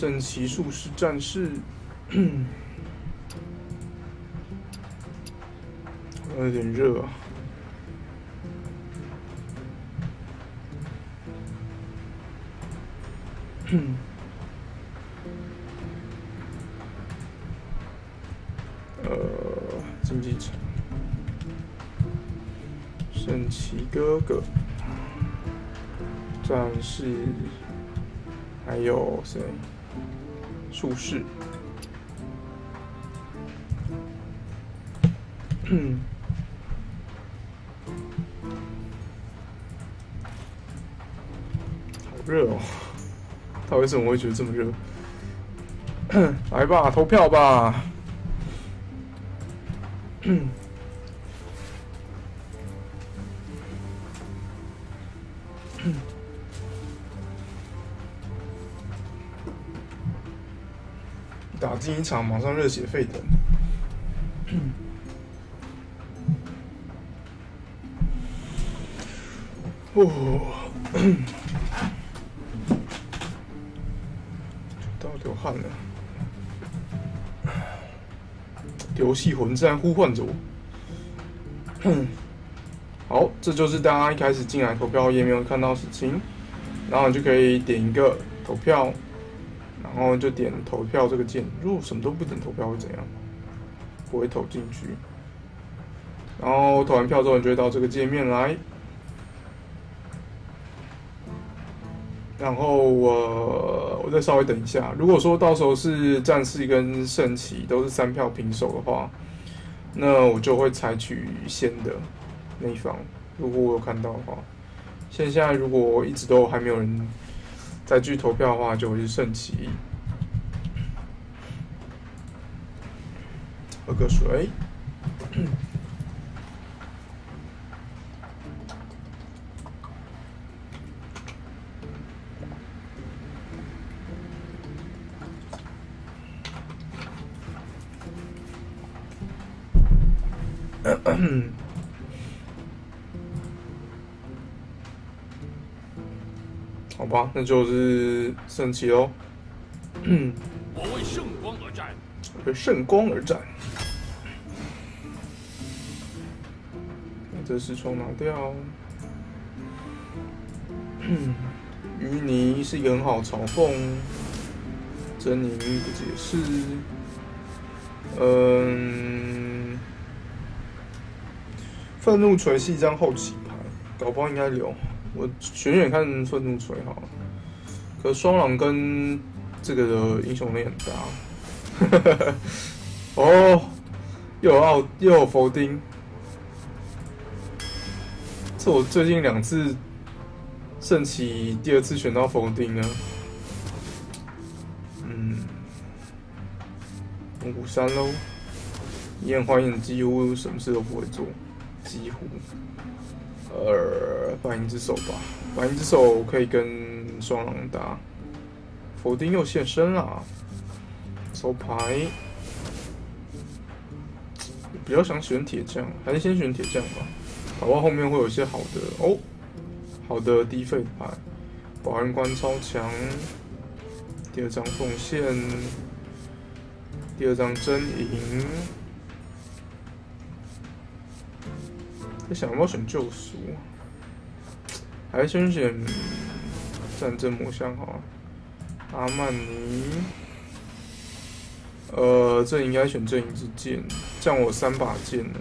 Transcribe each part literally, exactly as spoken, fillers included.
圣骑术士战士，有点热啊。呃，竞技场，圣骑哥哥，战士，还有谁？术士。好热哦！他为什么会觉得这么热？来吧，投票吧！打进一场，马上热血沸腾。哦，到流汗了。游戏魂战呼唤着我。好，这就是大家一开始进来投票页面会看到的事情，然后你就可以点一个投票，然后就点投票这个键。如果什么都不点投票会怎样？不会投进去。然后投完票之后，你就会到这个界面来。然后我我再稍微等一下，如果说到时候是战士跟圣骑都是三票平手的话，那我就会采取先的那一方。如果我有看到的话，现在如果一直都还没有人再继续投票的话，就会是圣骑。喝个水。好吧，那就是圣骑喽。 我为圣光而战， 为圣光而战。把这视窗拿掉。淤泥是一个很好嘲讽，狰狞不解释。嗯，愤怒锤是一张后期牌，搞不好应该留。我选选看愤怒锤好了。可双狼跟这个的英雄力很大。哦，又有奥又有佛丁，这我最近两次圣骑第二次选到佛丁呢。嗯，龙虎山喽。燕欢燕几乎什么事都不会做，几乎。呃，白银之手吧，白银之手可以跟双狼打。佛丁又现身啦，手牌。比较想选铁匠，还是先选铁匠吧。搞不好后面会有一些好的哦，好的低费牌。保安官超强，第二张奉献，第二张真银。在想要不要选救赎，还是先选战争魔像好了。阿曼尼，呃，这应该选阵营之剑，这样我三把剑了。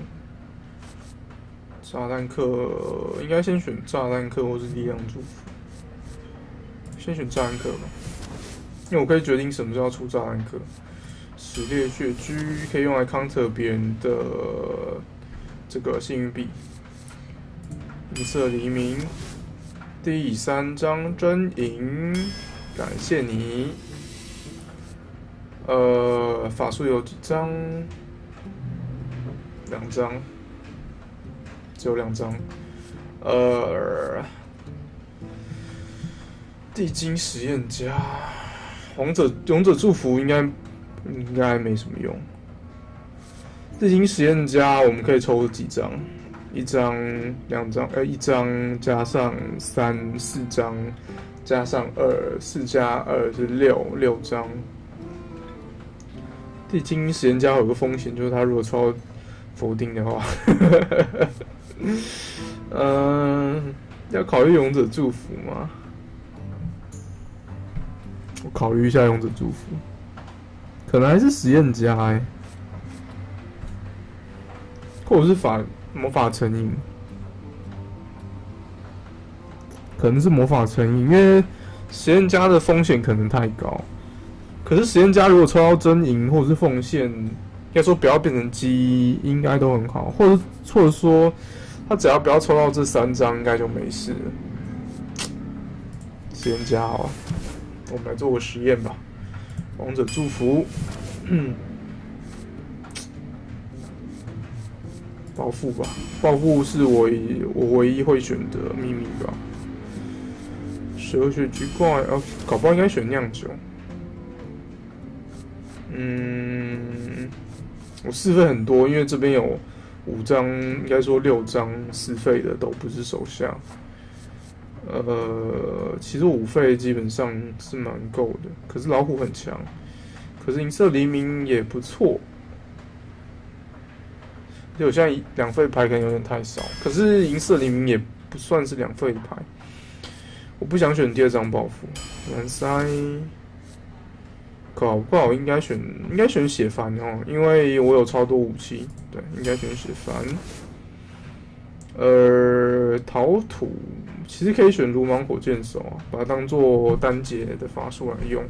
炸弹客应该先选炸弹客或是力量祝福，先选炸弹客吧，因为我可以决定什么时候要出炸弹客。矢裂血居可以用来 counter 别人的这个幸运币。银色黎明，第三张真银，感谢你。呃，法术有几张？两张，只有两张。呃，地精实验家，王者勇者祝福应该应该没什么用。地精实验家我们可以抽几张？一张、两张，呃，一张加上三四张， 加上二，四加二是六，六张。地精时间加有个风险，就是他如果抽到否定的话，嗯、呃，要考虑勇者祝福吗？我考虑一下勇者祝福，可能还是实验家哎、欸，或者是法魔法成瘾，可能是魔法成瘾，因为实验家的风险可能太高。可是实验家如果抽到真银或者是奉献，应该说不要变成鸡，应该都很好，或者或者说他只要不要抽到这三张，应该就没事了。实验家好啊，我们来做个实验吧。王者祝福，嗯，暴富吧，暴富是我我唯一会选的秘密吧。十二血巨怪，哦，搞不好应该选酿酒。嗯，我四费很多，因为这边有五张，应该说六张四费的都不是手下。呃，其实五费基本上是蛮够的，可是老虎很强，可是银色黎明也不错。就我现在两费牌可能有点太少，可是银色黎明也不算是两费的牌。我不想选第二张报复，蓝塞。搞不好应该选应该选血帆哦，因为我有超多武器，对，应该选血帆。呃，陶土其实可以选鲁莽火箭手啊，把它当做单节的法术来用，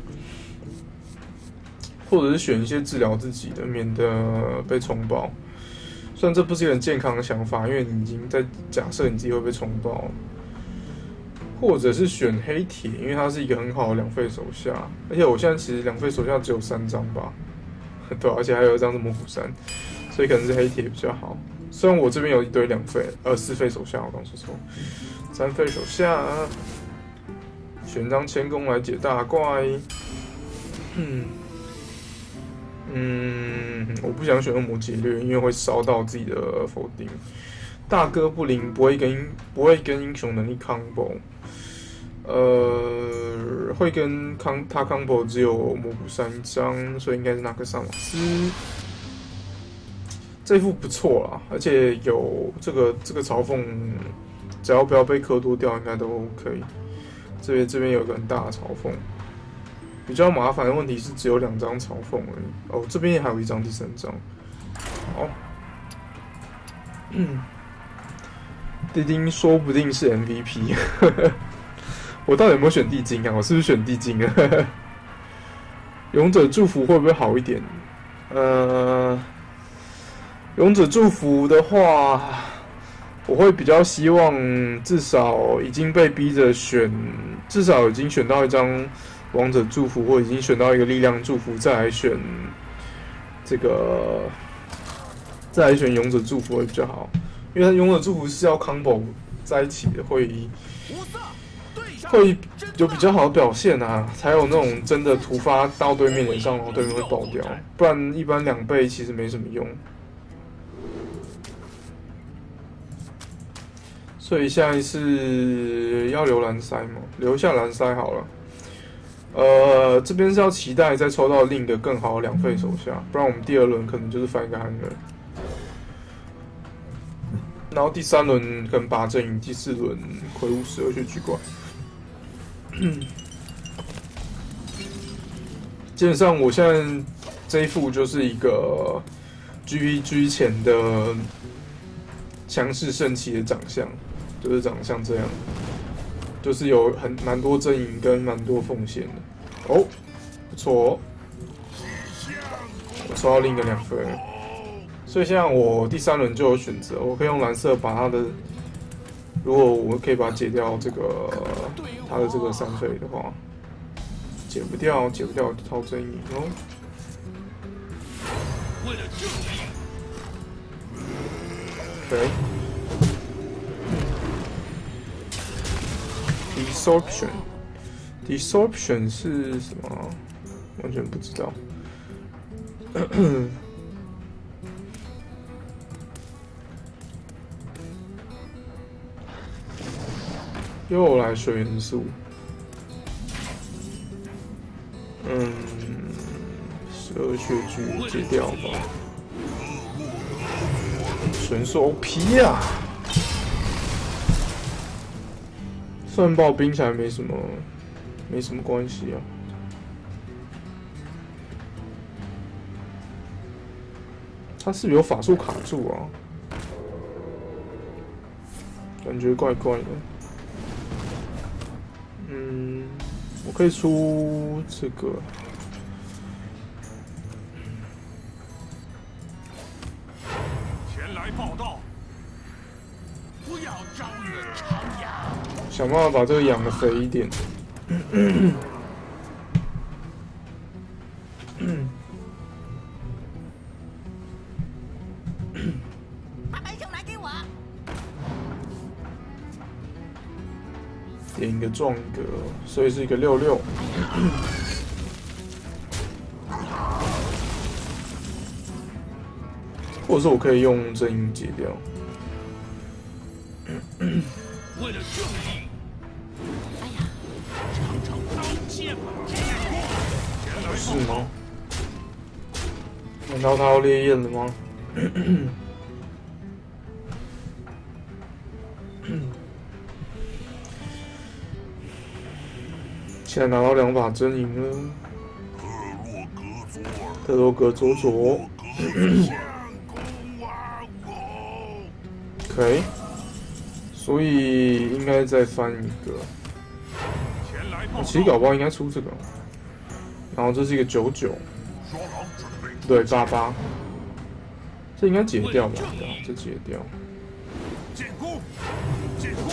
或者是选一些治疗自己的，免得被冲爆。虽然这不是一个很健康的想法，因为你已经在假设你自己会被冲爆。或者是选黑铁，因为它是一个很好的两费手下，而且我现在其实两费手下只有三张吧，对、啊，而且还有一张是模糊山，所以可能是黑铁比较好。虽然我这边有一堆两费，呃，四费手下，我刚说错，三费手下，选张千弓来解大怪。嗯嗯，我不想选恶魔劫掠，因为会烧到自己的否定。大哥不灵，不会跟不会跟英雄能力 combo。呃，会跟康他 combo 只有模糊山一张，所以应该是拿个萨马斯。这副不错啦，而且有这个这个嘲讽，只要不要被科多掉，应该都 OK。这边这边有个很大的嘲讽，比较麻烦的问题是只有两张嘲讽而已。哦，这边也还有一张第三张。好，嗯，地精说不定是 M V P。我到底有没有选地精啊？我是不是选地精啊？勇者祝福会不会好一点？呃，勇者祝福的话，我会比较希望至少已经被逼着选，至少已经选到一张王者祝福，或已经选到一个力量祝福，再来选这个，再来选勇者祝福会比较好，因为勇者祝福是要 combo 在一起的，会。会有比较好的表现啊，才有那种真的突发到对面脸上，然后对面会爆掉，不然一般两倍其实没什么用。所以下一次要留蓝塞吗？留下蓝塞好了。呃，这边是要期待再抽到另一个更好的两费手下，不然我们第二轮可能就是翻一个汉人。然后第三轮可能把阵营，第四轮魁梧十二血巨怪。嗯，基本上我现在这一副就是一个 G P G 前的强势圣骑的长相，就是长得像这样，就是有很蛮多阵营跟蛮多奉献的。哦，不错哦，我抽到另一个两分，所以现在我第三轮就有选择，我可以用蓝色把它的。如果我可以把它解掉这个他的这个三费的话，解不掉，解不掉就掏真影哦。为了正义。OK。Desorption， Desorption 是什么？完全不知道。又来水元素， 嗯，十二血锯解掉吧。神兽 O P 啊！虽然爆冰起来没什么，没什么关系啊。他是不是有法术卡住啊？感觉怪怪的。嗯，我可以出这个。 前来报道，不要招惹长牙。 想办法把这个养的肥一点。 把白熊拿给我。 点一个撞一个，所以是一个六六。或者是我可以用正音解掉。 为了正义， 哎呀， 尝尝刀剑吧！前来是吗？难道他要烈焰了吗？现在拿到两把真赢了。特洛格佐佐，可以，所以应该再翻一个。其实搞不好应该出这个，然后这是一个九九，对八八，这应该解掉吧？对啊，这解掉。 进攻，进攻，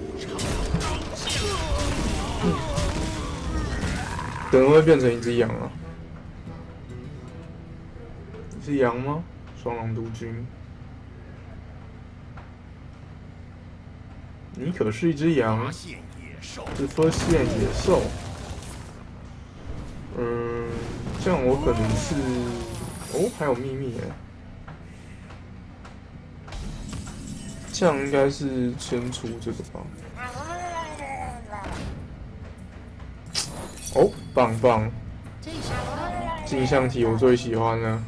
可能会变成一只羊啊。你是羊吗？双狼督军，你可是一只羊，是发现野兽。嗯，这样我可能是……哦，还有秘密哎。这样应该是先出这个吧。哦，棒棒！镜像体我最喜欢了，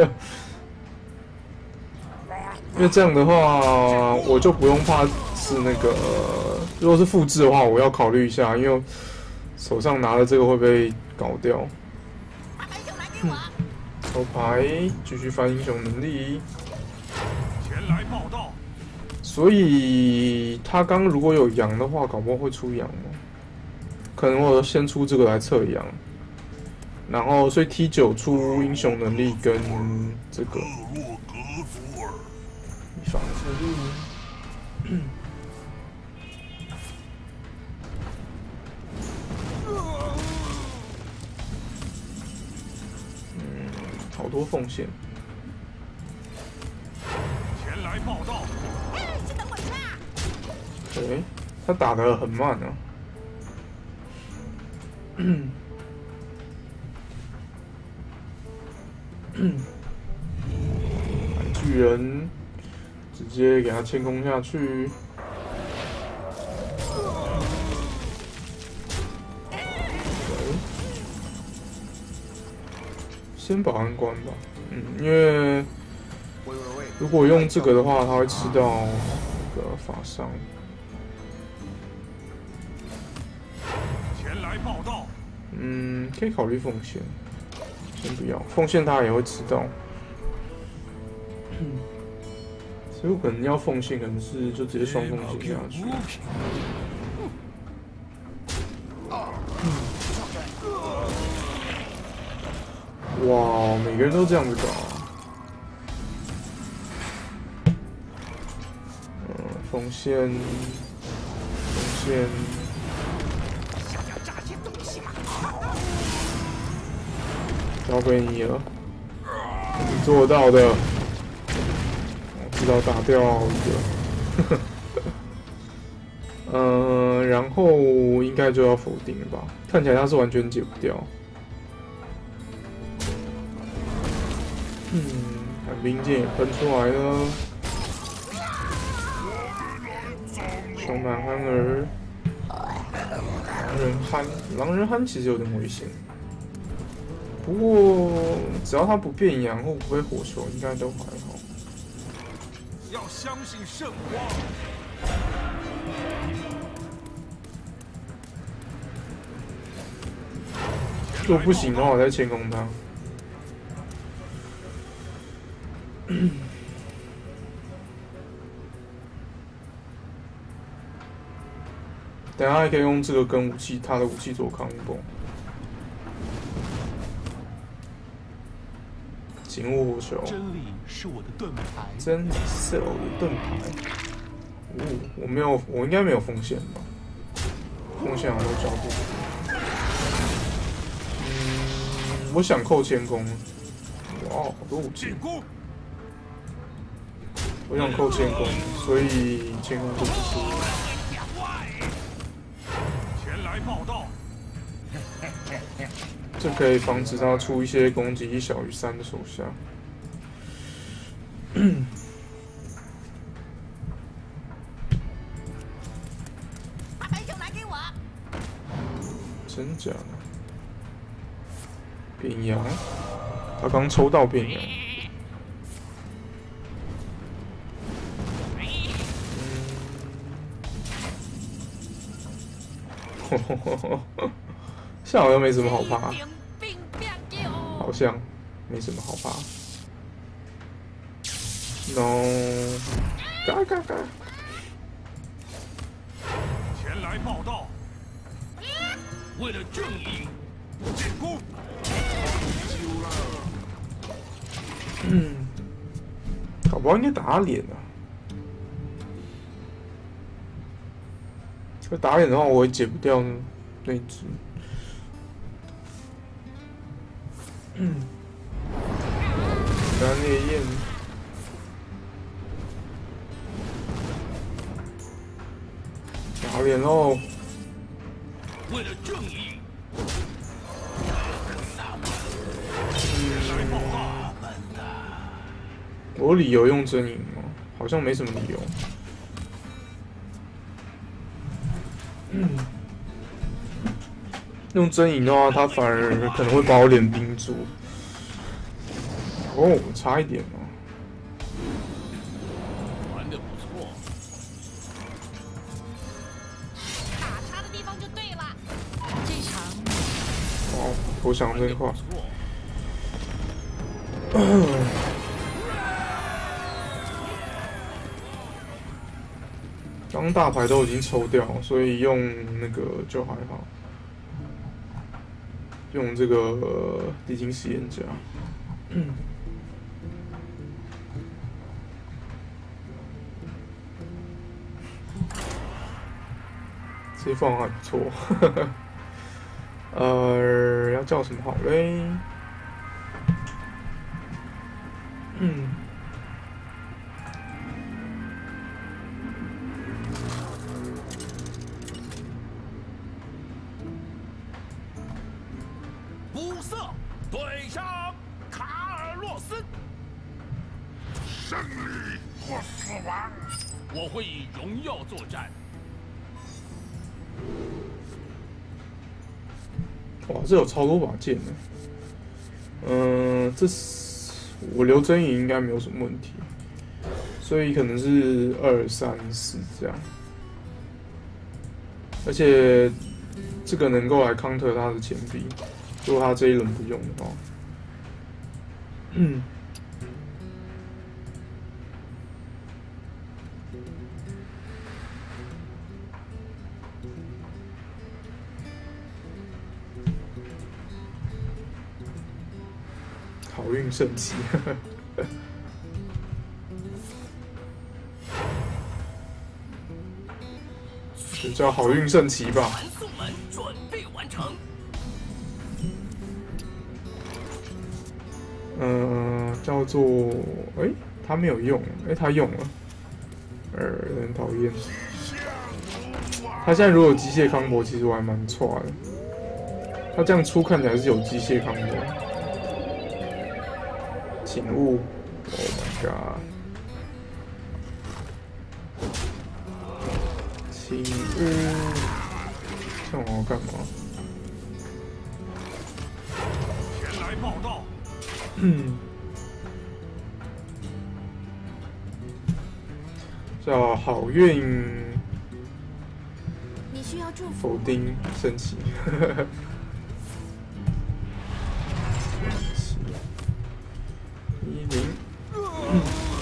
因为这样的话我就不用怕是那个，如果是复制的话，我要考虑一下，因为手上拿的这个会被搞掉。嗯，抽牌，继续翻英雄能力。 前来报道。 所以他刚如果有羊的话，搞不好会出羊哦。可能我先出这个来测羊，然后所以 T 九出英雄能力跟这个防之力，嗯，好多奉献。 前来报道。 哎，先等我一下。 对，他打得很慢啊。嗯，巨人直接给他谦攻下去。先保安官吧，嗯，因为如果用这个的话，他会吃到那个法伤。 前来报道。 嗯，可以考虑奉献，先不要奉献，他也会吃到。嗯，所以我可能要奉献，可能是就直接双奉献下去。嗯、哇，每个人都这样子搞。嗯、呃，奉献，奉献。交给你了，你做到的。我知道打掉一个，嗯、呃，然后应该就要否定了吧？看起来他是完全解不掉。嗯，寒冰剑也喷出来了。熊男憨儿，狼人憨，狼人憨其实有点危险。 不过只要它不变阳或不被火球，应该都还好。 要相信圣光。 如果不行的话，我再谦攻它。等一下还可以用这个跟武器，他的武器做 combo。警务火球。 真理是我的盾牌。 真理是我的盾牌。哦，我没有，我应该没有锋线吧？锋线我都交不。嗯，我想扣谦攻。哇，好多武器。我想扣谦攻，所以谦攻就不是。 前来报道。 这可以防止他出一些攻击力小于三的手下。 把白球拿给我。 真假的？变阳，他刚抽到变阳。嗯，像好像没什么好怕，好像没什么好怕。No， 嘎嘎嘎！ 前来报道。为了正义，进攻。 嗯，搞不好应该打他脸啊。要打脸的话，我也解不掉那一只。嗯，蓝烈焰。打脸喽！ 为了正义。 我有理由用真影吗？好像没什么理由。嗯，用真影的话，他反而可能会把我脸冰住。哦，差一点哦。 玩得不错。 打他的地方就对了。这场。 哦，投降真快。刚大牌都已经抽掉，所以用那个就还好。用这个地精实验家。嗯。这方案还不错。呃，要叫什么好嘞？嗯。 五色对上卡尔洛斯。胜利或死亡，我会以荣耀作战。 哇，这有超多把剑呢。嗯、呃，这是我留真影应该没有什么问题，所以可能是二三四这样。而且这个能够来 counter 他的钱币，如果他这一轮不用的话，嗯。好运圣旗，就叫好运圣旗吧。 传送门准备完成。 嗯、呃，叫做哎、欸，他没有用，哎、欸，他用了，呃，很讨厌。他现在如果有机械康博，其实我还蛮错的。他这样出看起来是有机械康博。请勿 ，Oh my god！ 请勿，这样我要干嘛？ 前来来报道。 嗯。叫好运。 你需要祝福。 否定升旗。一零。嗯。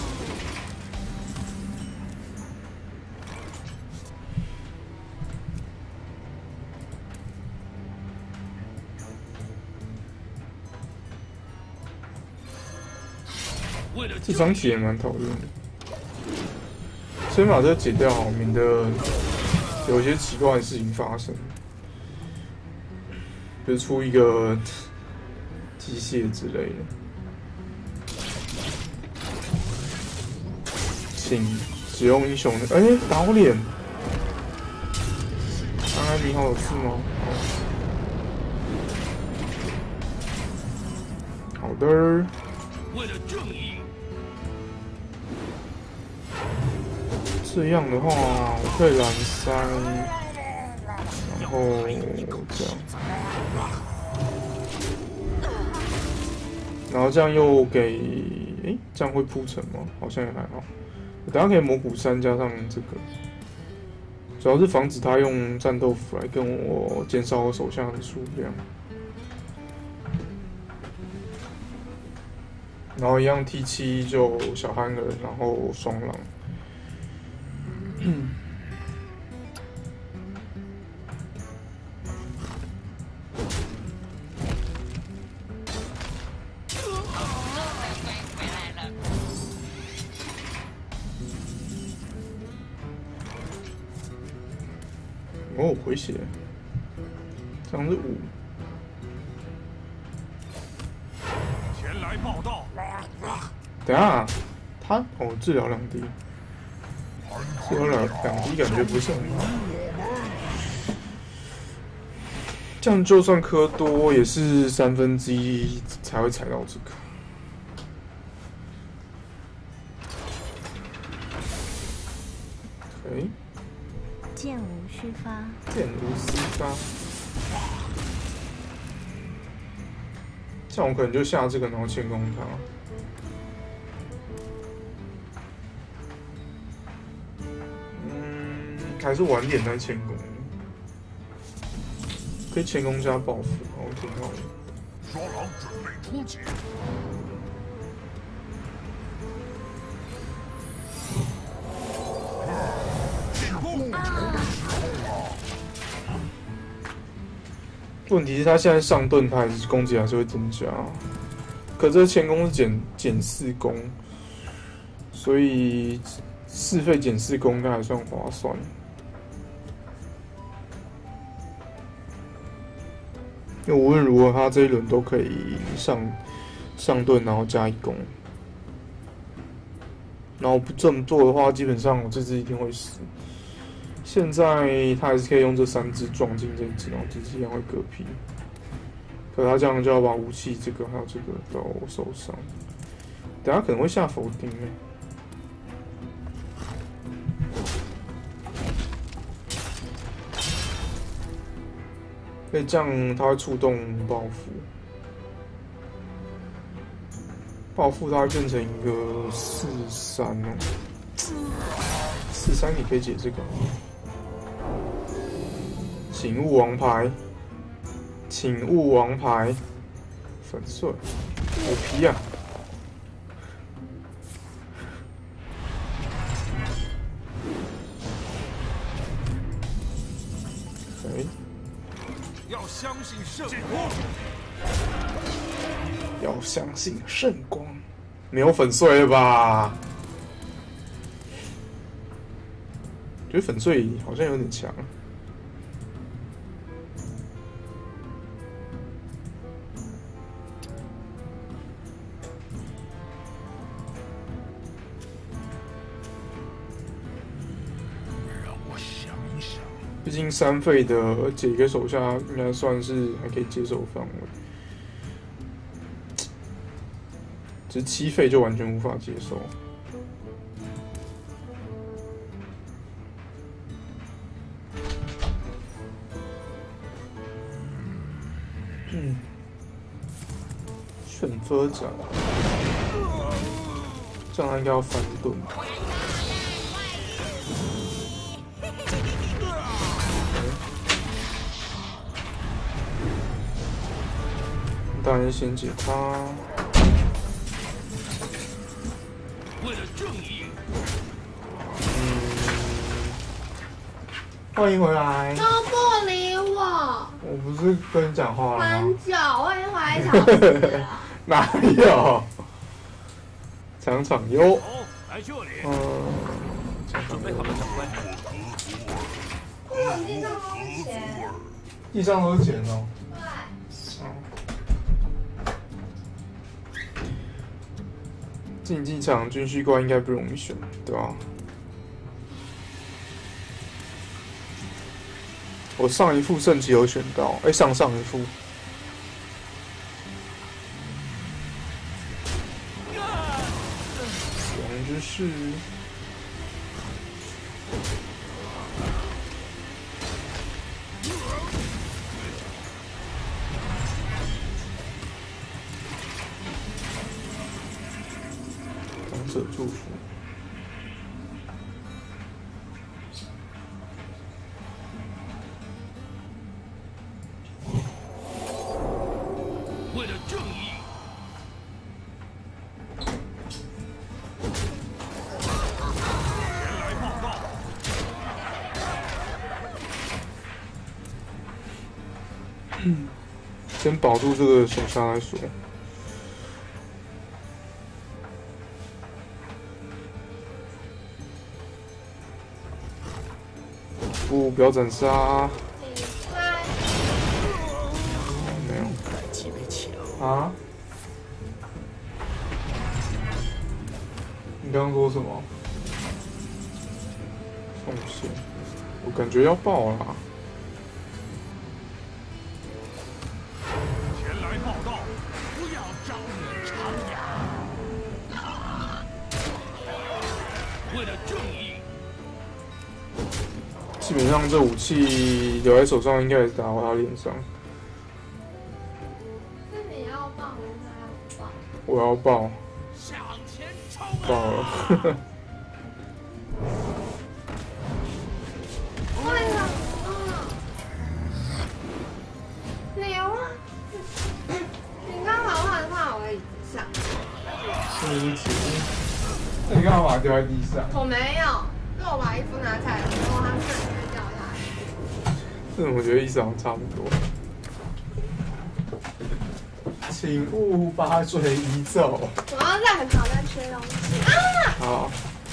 这张题也蛮讨厌的，先把这个解掉好，免得有一些奇怪的事情发生，比如出一个机械之类的。请使用英雄的，哎、欸，打我脸！安安你好，有事吗？好的。 为了正义。 这样的话，我可以蓝三，然后这样，然后这样又给，哎、欸，这样会铺陈吗？好像也还好。我等下可以模糊三加上这个，主要是防止他用战斗服来跟我减少我手下的数量。然后一样 T 七就小憨人，然后双狼。嗯。哦，回血，这样是五。 前来报道。 等一下，他哦，治疗两滴。治疗两两滴感觉不是很好，这样就算磕多也是三分之一才会踩到这个。OK， 剑无虚发， 剑无虚发。这样我可能就下这个，然后进攻他。还是晚点再前攻，可以前攻加报复，我挺好的。 双狼准备出击。进攻！ 问题是他现在上盾，他还是攻击还是会增加，可这前攻是减减四攻，所以四费减四攻应该还算划算。因为无论如何，他这一轮都可以上上盾，然后加一攻。然后不这么做的话，基本上我这只一定会死。现在他还是可以用这三只撞进这一只，然后这只一样会嗝屁。可他这样就要把武器这个还有这个都受伤。等下可能会下否定欸。所以这样它会触动报复，报复它会变成一个四三哦，四三你可以解这个。请勿王牌，请勿王牌，粉碎，有皮啊！哎。 要相信圣光， 要相信圣光，没有粉碎了吧？觉得粉碎好像有点强。毕竟三费的解一个手下应该算是还可以接受范围，只是七费就完全无法接受。嗯， 选择奖，这样他应该要翻盾。当然先解他。 为了正义。 嗯，欢迎回来。 都不理我。 我不是跟你讲话了吗？ 很久，我已经回来一小时了。 哪有？场场优。 来这里。 嗯。 准备好了，长官。 为什么地上都是钱？ 地上都是钱哦。 对。 竞技场军需官应该不容易选，对吧？我上一副圣骑有选到，哎、欸，上上一副。死亡之势。王者祝福。 为了正义。前来报告。 嗯，先保住这个手下来说。不，不要斩杀。没有。啊？你刚刚说什么？奉献？我感觉要爆了。 前来报告，不要招你长牙。为了正义。 基本上这武器留在手上，应该也是打到他脸上。 是你要爆还是他要爆？ 我要爆。 向前冲！ 爆了。呵呵。 为什么？牛啊！你刚好换换我的椅子上。 对不起。那你干嘛把它丢在地上？ 我没有。因为我把衣服拿起来的时候，它瞬间掉下来。 这我觉得意思好像差不多。请勿把水移走。 我要在很早在吃东西啊！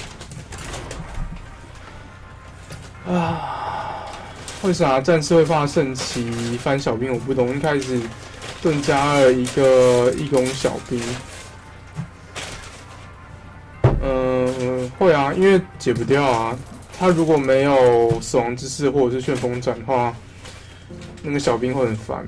好。啊！为啥战士会发圣骑翻小兵？我不懂。一开始盾加了一个义工小兵。嗯，会啊，因为解不掉啊。他如果没有死亡之势或者是旋风斩的话，那个小兵会很烦。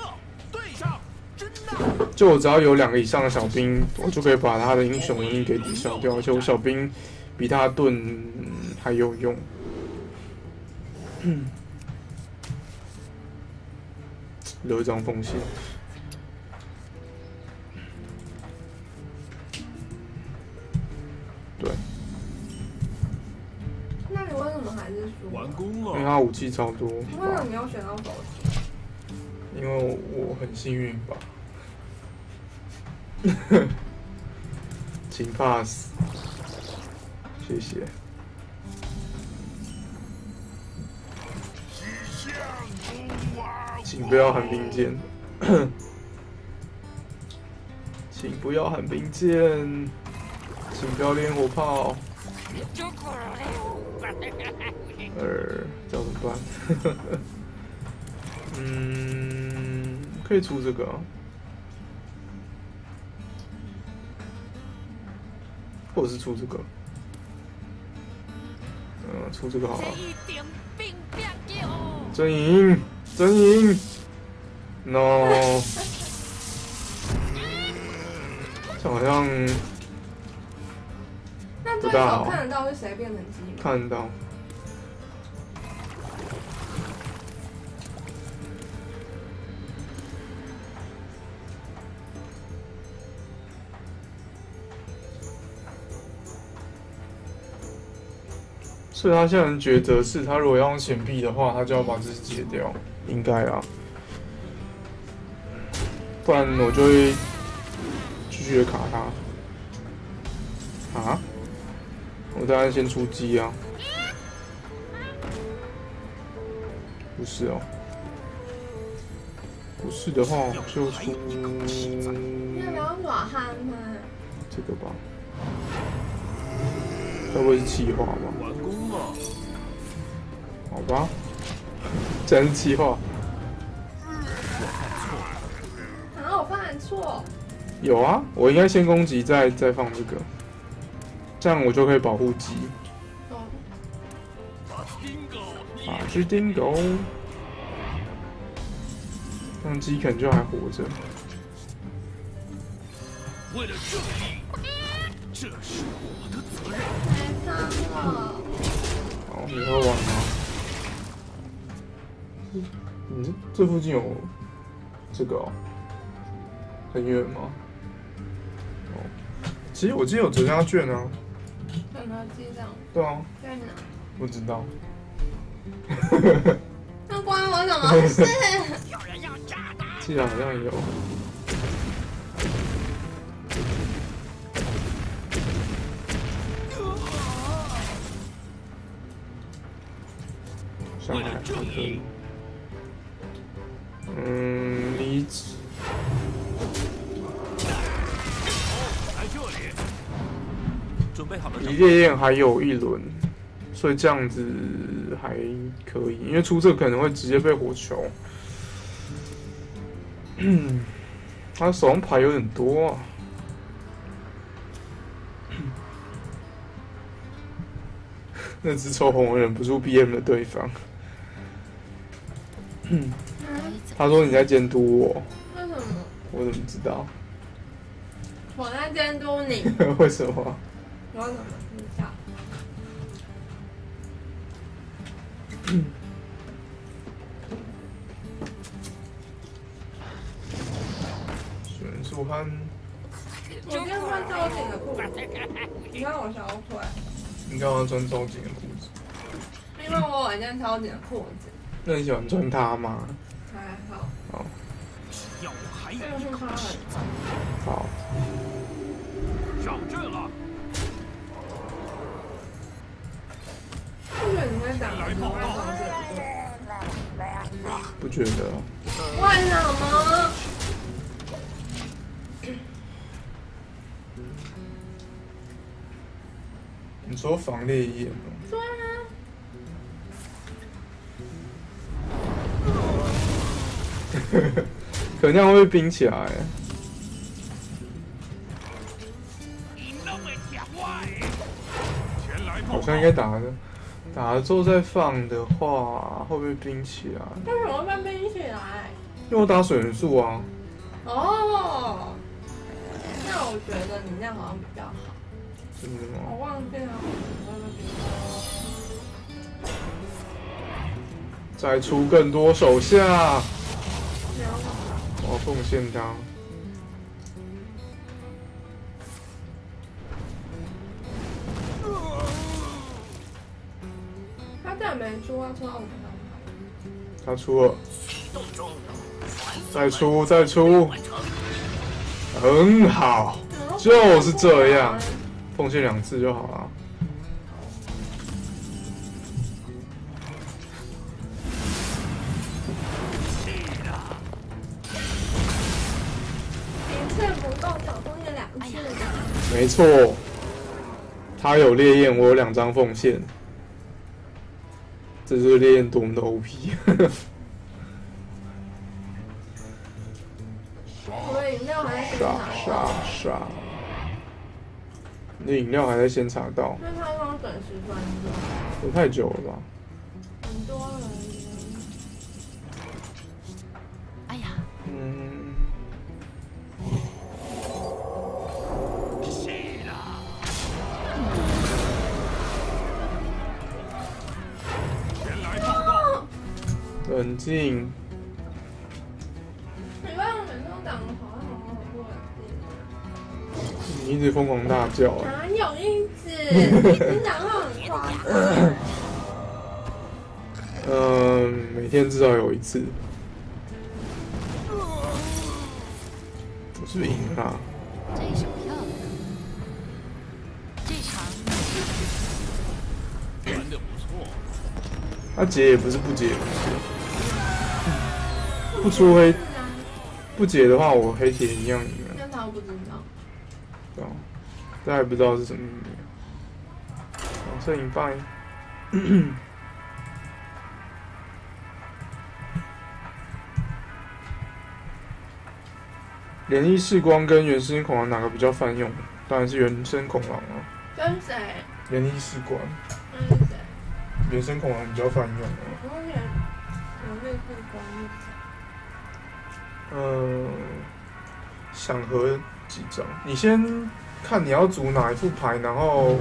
就我只要有两个以上的小兵，我就可以把他的英雄音给抵消掉，而且我小兵比他盾还有用。嗯，留一张锋线。对。 那你为什么还是输？ 完工了。 因为他武器超多。 为什么没有选到手机？ 因为我很幸运吧。请 pass， 谢谢。请不要喊兵剑。请不要喊兵剑。请不要连火炮。呃，这怎么办？嗯，可以出这个、啊，或者是出这个。嗯、呃，出这个好了。真赢，真赢 ，no， 这好像那对手看得到是谁变成鸡吗？ 看得到。 所以他现在觉得是他如果要用钱币的话，他就要把这解掉，应该啊，不然我就会继续的卡他。啊？我当然先出击啊！不是哦，不是的话我就出要不要耍憨吗？ 这个吧。该不会是气化吧？ 完工了。 好吧，竟然是气化。 啊，我犯错。 有啊，我应该先攻击，再再放这个，这样我就可以保护鸡。 哦。 啊，去丁狗，让鸡肯就还活着。 为了正义，这是我的责任。 太脏了。 好，你喝完吗？嗯，这附近有这个哦，很远吗？哦，其实我记得有折价券啊。 有没有记账？ 对啊。 在哪？ 不知道。 那关我什么事？ 记得好像有。上来还可以。嗯，离子。 来这里。准备好了。 离烈焰还有一轮，所以这样子还可以，因为出这可能会直接被火球。嗯，他手上牌有点多啊。那只抽红忍不住 B M 的对方。嗯，他说你在监督我。 为什么？ 我怎么知道？ 我在监督你。 为什么？ 我怎么知道？ 嗯。选素憨。 我今天穿超紧的裤子，你看我小腿。 你干嘛穿超紧的裤子？ 因为我有一件超紧的裤子。 那你喜欢穿它吗？ 还好。 好。 要我还有一个。 好。 上阵了。 不觉得你会打来跑不觉得。 为什么？ 你说防烈焰吗？ 对啊。 可能这样会冰起来。好像应该打的，打了之后再放的话，会不会冰起来？ 为什么会冰起来？ 因为我打水元素啊。 哦，那我觉得你那样好像比较好。 真的吗？ 我忘记了。 再出更多手下。我要奉献他。 他竟然没出啊！出到五张牌。 他出了。再出，再出。很好，就是这样，奉献两次就好了。 一次不够，总共有两次。 没错，他有烈焰，我有两张奉献，这就是烈焰多么的 O P。傻傻傻！你的饮料还在先查到？ 那他刚等十分钟。 也太久了吧？ 很多人。 哎呀。 嗯。 是啦。前来报告。 冷静。你一直疯狂大叫、欸， 哪有一直？你讲话很夸张。 嗯，每天至少有一次。我是不是赢了、啊？ 这手漂亮。这场玩的不错。 他解也不是，不解也不是。不出黑，不解的话，我黑铁一样赢啊。 那他不知道。 对啊，大家也不知道是什么秘密。好，摄影败。联翼视光跟原生恐狼哪个比较泛用？当然是原生恐狼啊。 跟谁？ 联翼视光。 那是谁？ 原生恐狼比较泛用啊。 我也我也是光是谁？ 呃，想合几张？你先看你要组哪一副牌，然后，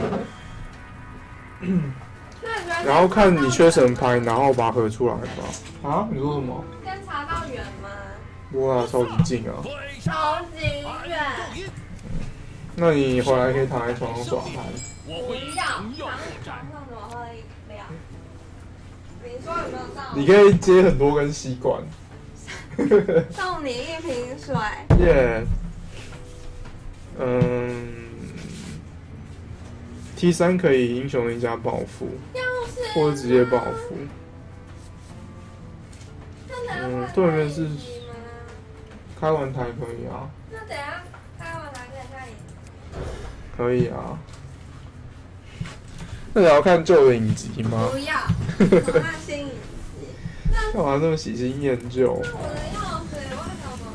然后看你缺什么牌，然后把它合出来吧。啊？你说什么？ 跟查到远吗？ 哇，超级近啊！ 超级远。 那你回来可以躺在床上耍牌。 不要，躺床上怎么喝饮料？你说有没有道理？ 你可以接很多根吸管。 送你一瓶水。 耶。嗯 ，T 三可以英雄一家暴富，或者直接暴富。嗯，对面是开完台可以啊。 那等下开完台可以看影。 可以啊。那你要看旧的影集吗？ 不要，我看新影集。 干嘛这么喜新厌旧？ 我的钥匙，我想说。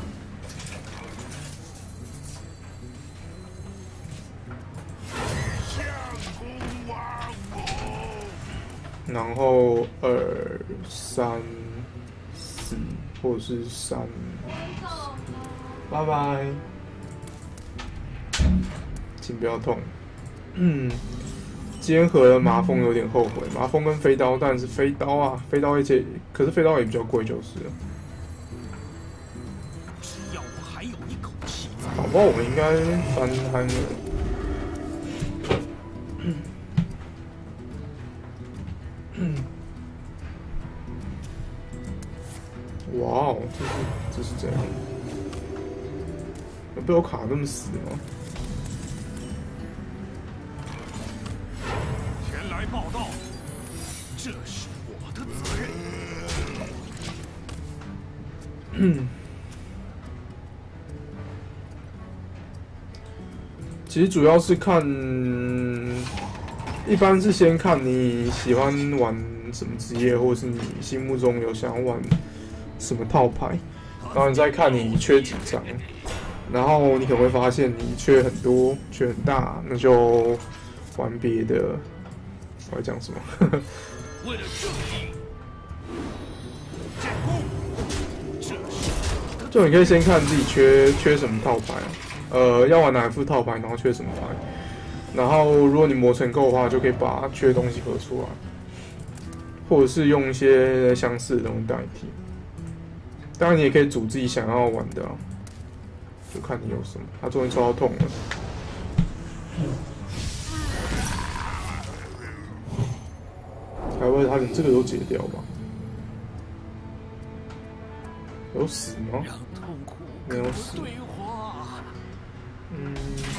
然后二三四，或者是三，拜拜，请不要痛。嗯，今天合了麻风有点后悔，麻风跟飞刀，当然是飞刀啊，飞刀而且可是飞刀也比较贵就是了。 只要我还有一口气， 好吧，我们应该翻摊了。哇哦，这是这是这样，有被我卡那么死吗？ 前来报道，这是我的责任。 嗯，其实主要是看，一般是先看你喜欢玩什么职业，或者是你心目中有想要玩什么套牌，然后你再看你缺几张，然后你可能会发现你缺很多，缺很大，那就玩别的。我要讲什么？ 为了正义，建功。这是就你可以先看自己缺缺什么套牌，呃，要玩哪一副套牌，然后缺什么牌，然后如果你磨成够的话，就可以把缺的东西合出来，或者是用一些相似的东西代替。当然，你也可以组自己想要玩的、啊，就看你有什么。他终于抽到痛了，该不会他连这个都解掉吧？有死吗？ 让痛苦没有死。 对话。 嗯，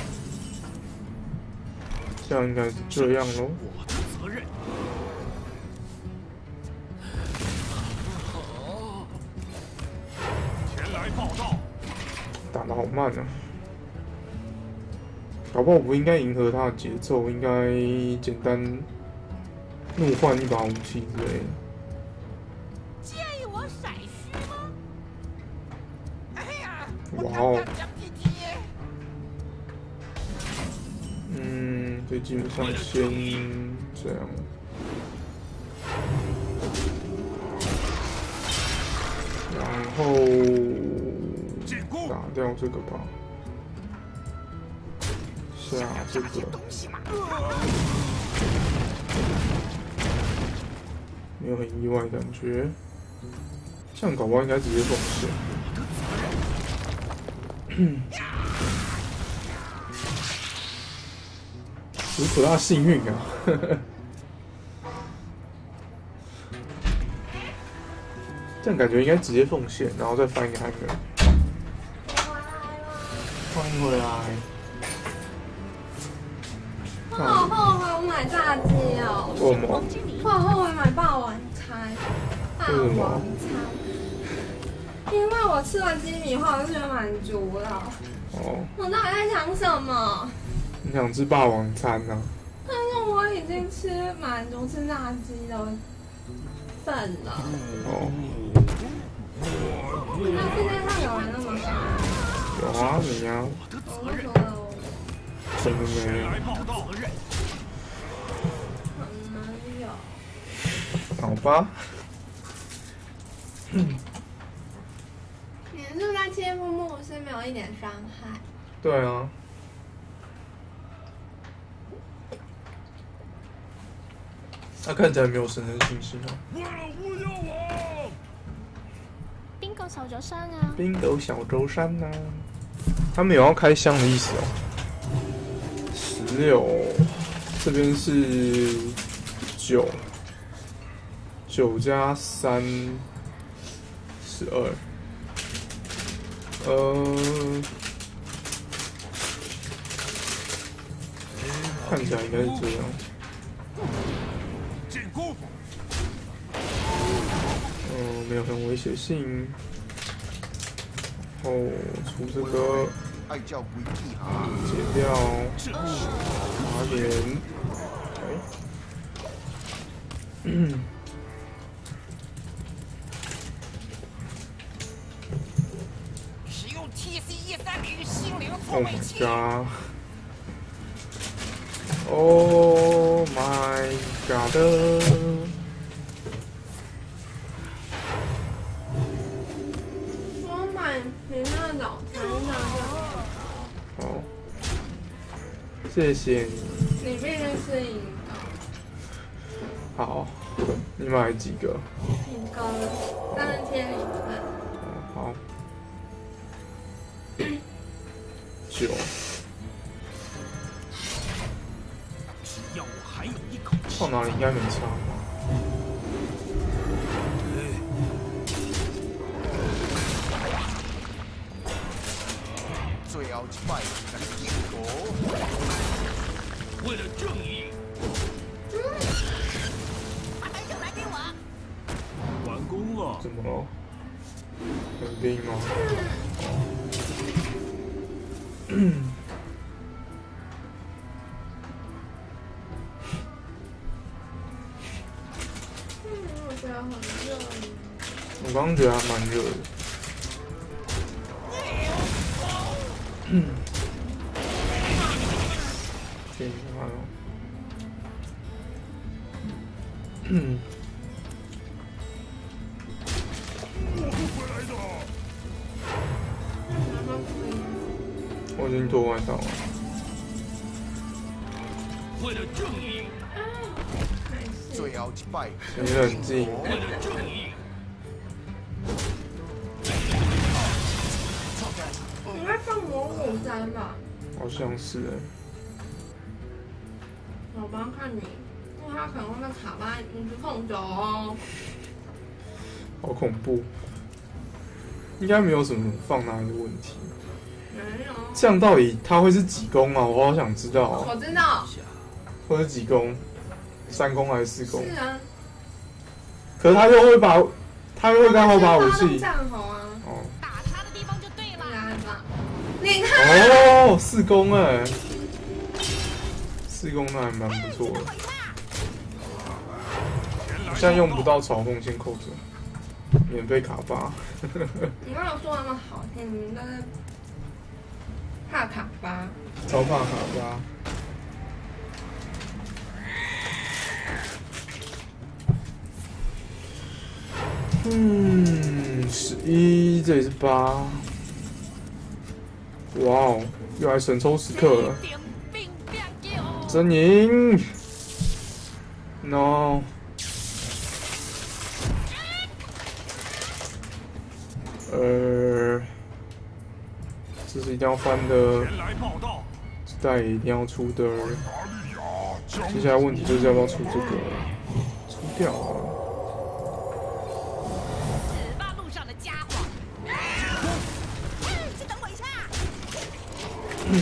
这样应该是这样咯。 我的责任。前来报道。 打得好慢啊！搞不好我不应该迎合他的节奏，应该简单怒换一把武器之类的。 建议我甩须吗？哎呀！ 哇哦！嗯，所以基本上先这样。然后打掉这个吧，下这个，没有很意外感觉，这样搞不好应该直接奉献。 有多大幸运啊！这样感觉应该直接奉献，然后再翻一个汉格。欢迎回来。 我好后悔我买炸鸡哦！ 为什么？ 我好后悔买霸王餐，霸王餐。因为我吃了鸡米花，我就觉得满足了。哦。我到底在想什么？ 你想吃霸王餐啊？ 但是我已经吃满足吃炸鸡的份了。哦。那世界上有人那么傻？ 有啊，你呀、啊。 我说了， 真的没有。 可能有。 好吧。 你是不是在切木木是没有一点伤害？ 对啊。他看起来没有神人信心啊。 为了忽悠我！ 冰狗小舟山啊！ 冰狗小舟山呐、啊，他们有要开箱的意思哦。十六，这边是九，九加三，十二。呃，看起来应该是这样。 进攻。 嗯，没有很危险性。然后出这个，解掉，打点，嗯。 使用 T C 一三零心灵错 Oh 位 my 器。 god! Oh my god! 我买明天的早餐的。 好，谢谢你。 你必须是一个。 好，你买几个？ 一个，但是贴一份。 好。九。 只要我还有一口气， 放哪里应该没差吧？ 最后一摆给你结果。 为了正义。 把它扔来给我。 完工了。 怎么了？肯定吗？嗯。 我觉得很热。 我刚刚觉得还蛮热的。嗯。天啊！嗯。 我不回来的。 我已经脱外套了。 为了正义。 最后一摆。 你冷静。 为了正义。 你在放魔虎山吧？ 好像是哎、欸。 我帮看你，因为他可能会被卡在你是控球哦。 好恐怖。应该没有什么放哪里的问题。 没有。 这样到底他会是几攻啊？我好想知道、啊。 我知道。 会是几攻？三攻还是四攻？ 是啊。 可是他又会把，他又会刚好把武器。 战红啊。 哦。 打他的地方就对了。 你看。 哦，四攻哎、欸。四攻那还蛮不错的。现在用不到嘲讽，先扣着，免被卡巴。 你刚刚说那么好听，你们都是怕卡巴。 超怕卡巴。嗯，十一，这里是八。哇哦，又来神抽时刻了。真赢 ！No。呃，这是一定要翻的，这代也一定要出的。 接下来问题就是要不要出这个，出掉啊！ 死吧，路上的家伙！先等我一下。 嗯，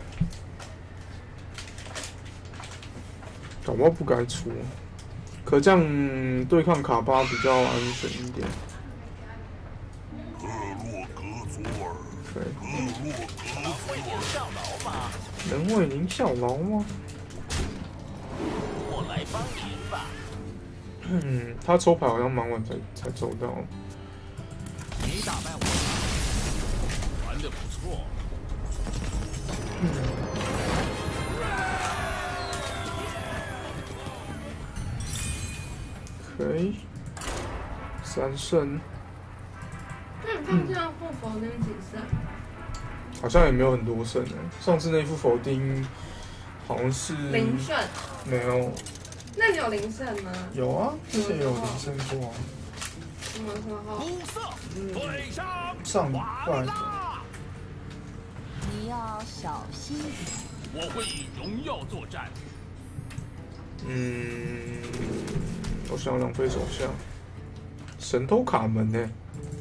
搞不好不该出，可这样对抗卡巴比较安全一点。 克洛格佐尔， 对， 克洛格佐尔， 效劳吧。 能为您效劳吗？ 我来帮您吧。 嗯，他抽牌好像蛮晚才才抽到。 你打败我， 玩的不错。 嗯。可以。三胜。 那你看这样副否丁几胜？ 好像也没有很多胜哎。上次那副否丁好像是零胜。 没有。 那你有零胜吗？ 有啊，之前有零胜过啊。 什么时候？ 五色对上上半。 你要小心。 我会以荣耀作战。 嗯，我想要浪费手下。神偷卡门呢、欸？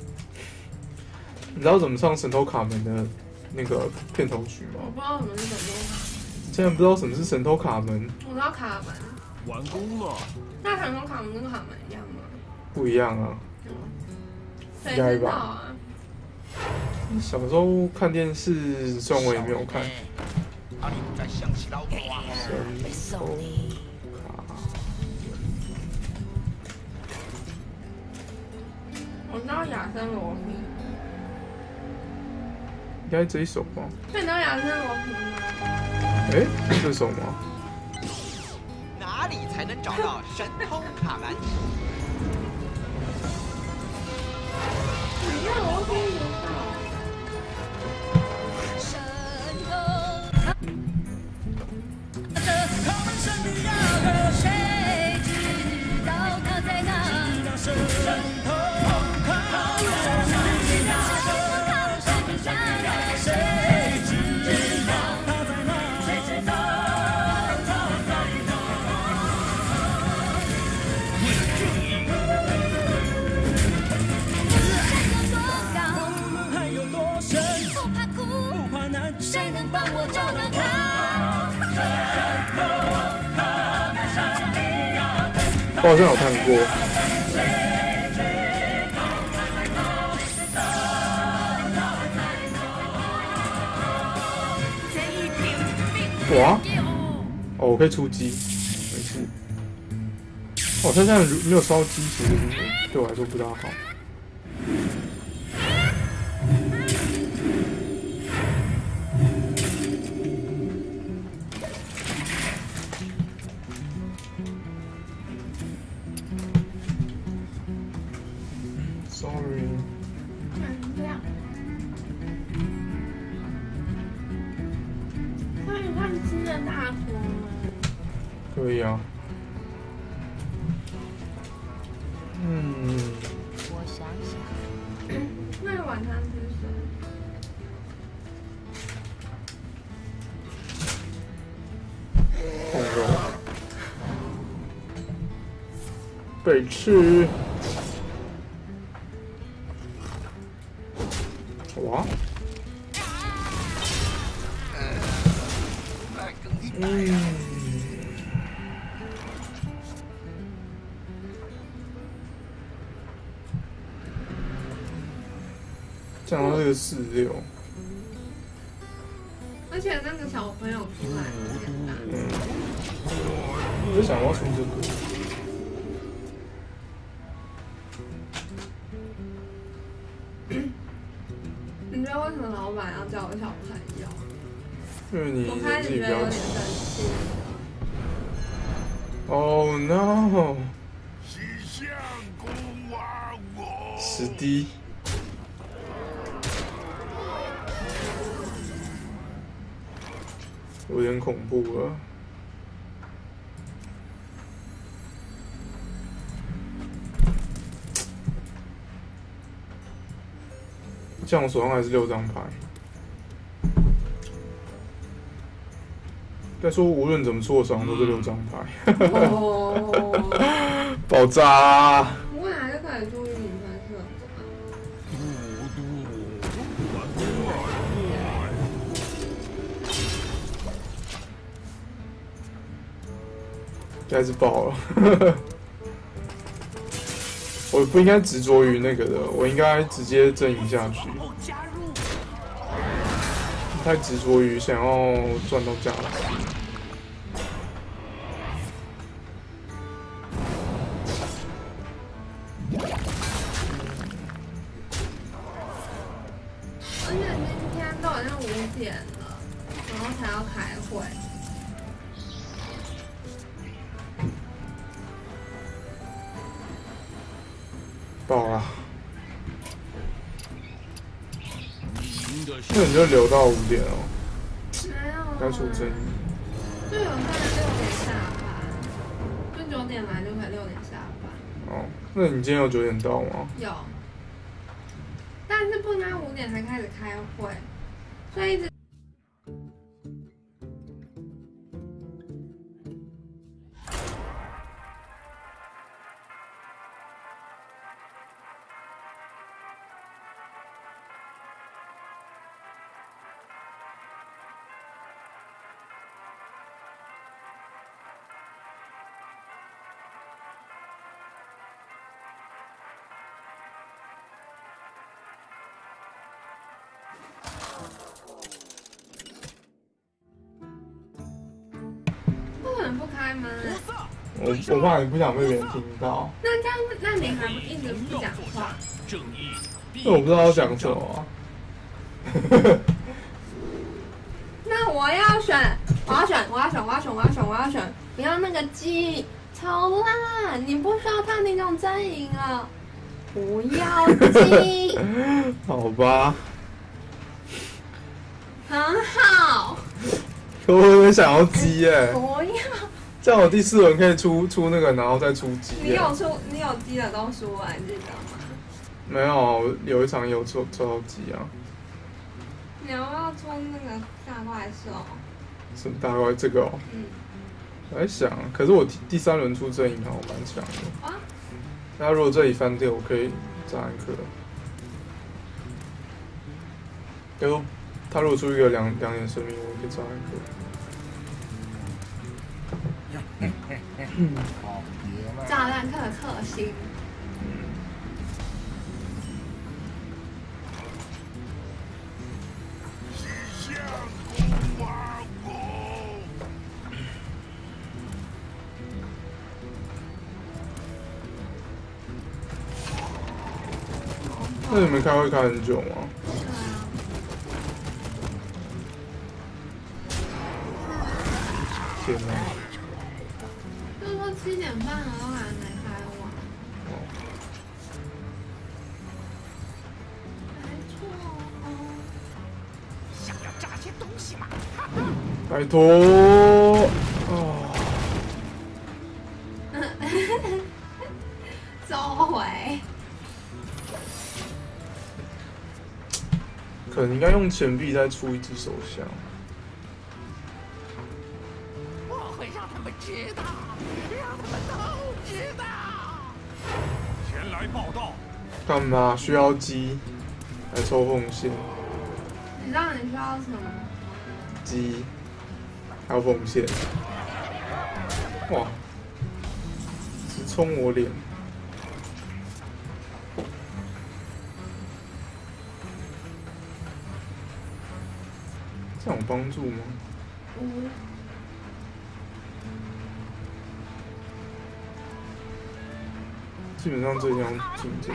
你知道怎么唱神偷卡门的那个片头曲吗？ 我不知道什么是神偷卡门。 竟然不知道什么是神偷卡门？ 我知道卡门。 完工了。 那神偷卡门跟卡门一样吗？ 不一样啊。 谁知道啊？ 小时候看电视，虽然我也没有看。 啊，你在想起老大啊？ 神偷卡。 我知道亚森罗平。 应该这一首吧？ 那你知道亚森罗平吗？ 哎、欸，这首吗？ 哪里才能找到神偷卡门？ 你看我听不到。 神偷卡门神秘要的，谁知道他在哪？神偷卡门神秘要的，谁知道他在哪？谁知道他在哪？为了正义。还有多深？不怕苦，不怕难，谁能帮我找到他？ 我好像有看过。哇！哦，我可以出击，没事。哦，他现在没有烧鸡，其实对我来说不大好。Sorry。 这样。可以看新的大图吗？ 可以啊。嗯。 我想想。 那你晚餐吃什么？ 红肉。北吃。哇。嗯。讲到这个四六， 而且那个小朋友出来很简单。 嗯，我就想要出这个。 你知道为什么老板要叫我小朋友？ 因为你我开始觉得有点生气。 Oh no！ 西向公挖我。 十滴。有点恐怖了。这样我手上还是六张牌。 该说无论怎么挫伤都是六张牌。 哦， 爆炸、啊！ 我本来就可以注意女分色应该是爆了。我不应该执着于那个的，我应该直接阵营下去。太执着于想要赚到价值。 而且今天都好像五点了，然后才要开会。 爆了。那你就留到五点哦。 没有。 该出争议。 就有可能六点下班，就九点来就可以六点下班。 哦，那你今天有九点到吗？ 有。但是不能五点才开始开会，所以一直。不开门， 我我怕你不想被别人听到。 那这样，那你还一直不讲话？ 那我不知道要讲什么、啊。 那我要选，我要选，我要选，我要选，我要选，我要选，不要那个鸡，超烂！你不需要看那种阵营了，不要鸡。 好吧。 很好。 可我有点想要鸡耶、欸。 不要。 这样我第四轮可以出出那个，然后再出鸡、欸。 你有出，你有鸡的都输了，你记得吗？ 没有，有一场有抽抽到鸡啊。 你要不要出那个大怪兽？ 什么大怪？这个哦。 嗯。 我在想，可是我第第三轮出阵营好像蛮强的。啊。那如果这里翻掉，我可以炸安克。要说他如果出一个两两点生命，我可以炸安克。 嗯，好别了。 炸弹客的克星。 那你们开会开很久吗？天哪！ 就是说七点半了都还没开完。哦。没错哦。 想要炸些东西嘛？ 拜托。哦。 收回。 可能应该用钱币再出一只手箱。 我会让他们知道，让他们都知道。 前来报道。 干嘛？需要鸡来抽奉献？ 你知道你需要什么？ 鸡，还有奉献。哇！直冲我脸。这样有帮助吗？ 嗯。 基本上这样进这个。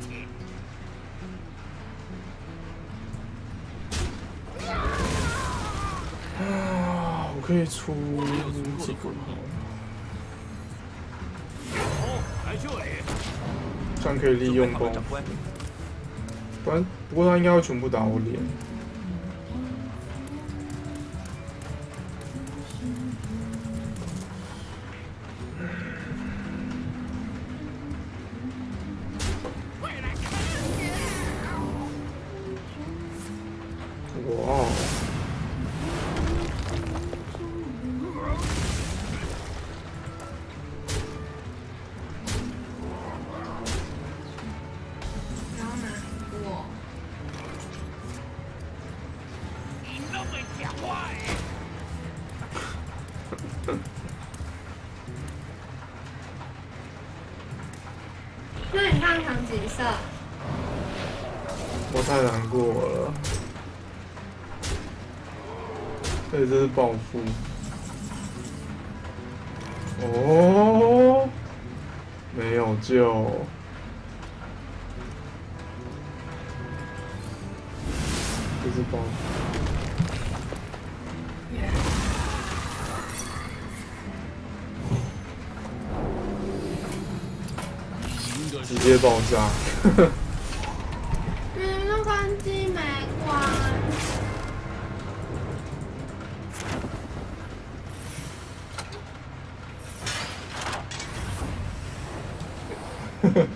啊，我可以出几个好哦，来这里。 这样可以利用包。不然，不过他应该会全部打我脸。哇！ 几色？ 我太难过了。对，这是报复。哦，没有救。这是报复。直接爆炸。 嗯，那关机没关。 呵呵。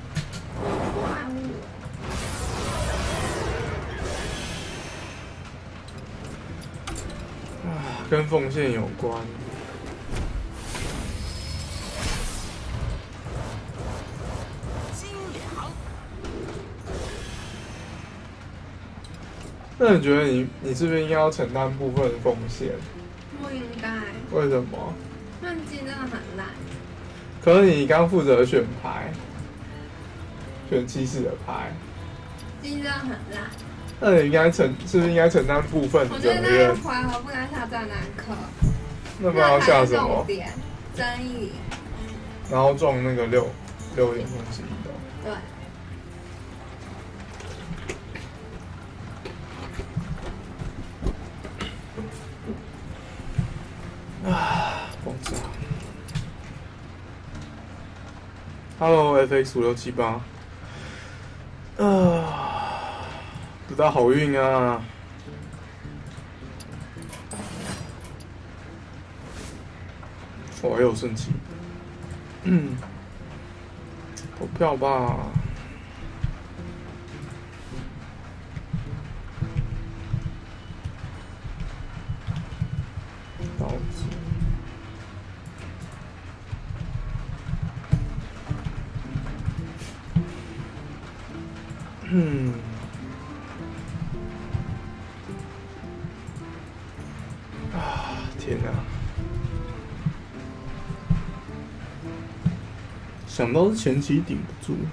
啊，跟奉献有关。那你觉得你你是不是应该要承担部分的风险？ 不应该。 为什么？ 那机真的很烂。 可是你刚负责选牌，选骑士的牌， 机真的很烂。 那你应该承是不是应该承担部分的责任？ 我觉得那个回合不该下战南克。 那不然要下什么？ 重点争议。 然后撞那个六六点攻击的。 对。 啊，爆炸 ！Hello F X 五六七八，啊，不大好运啊！我还有生气，嗯，投票吧。刀子。嗯，啊，天哪！想到是前期顶不住。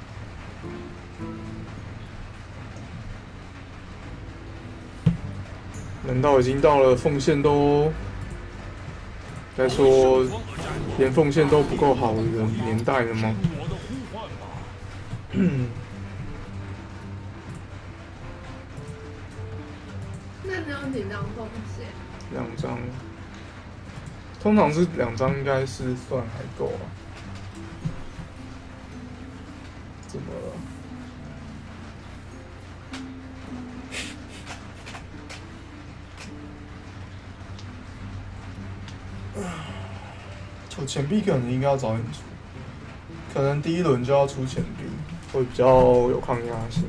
难道已经到了奉献都该说连奉献都不够好的年代了吗？嗯。 那你有几张奉献？ 两张，通常是两张，应该是算还够啊。怎么了？我钱币可能应该要早点出，可能第一轮就要出钱币，会比较有抗压性。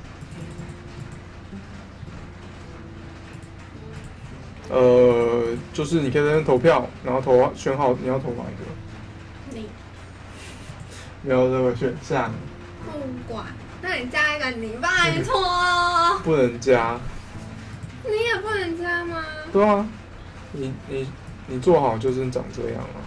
呃，就是你可以在那投票，然后投选好你要投哪一个。 你没有这个选项。 不管，那你加一个你，拜托。 不能加。 你也不能加吗？ 对啊，你你你做好就是长这样啊。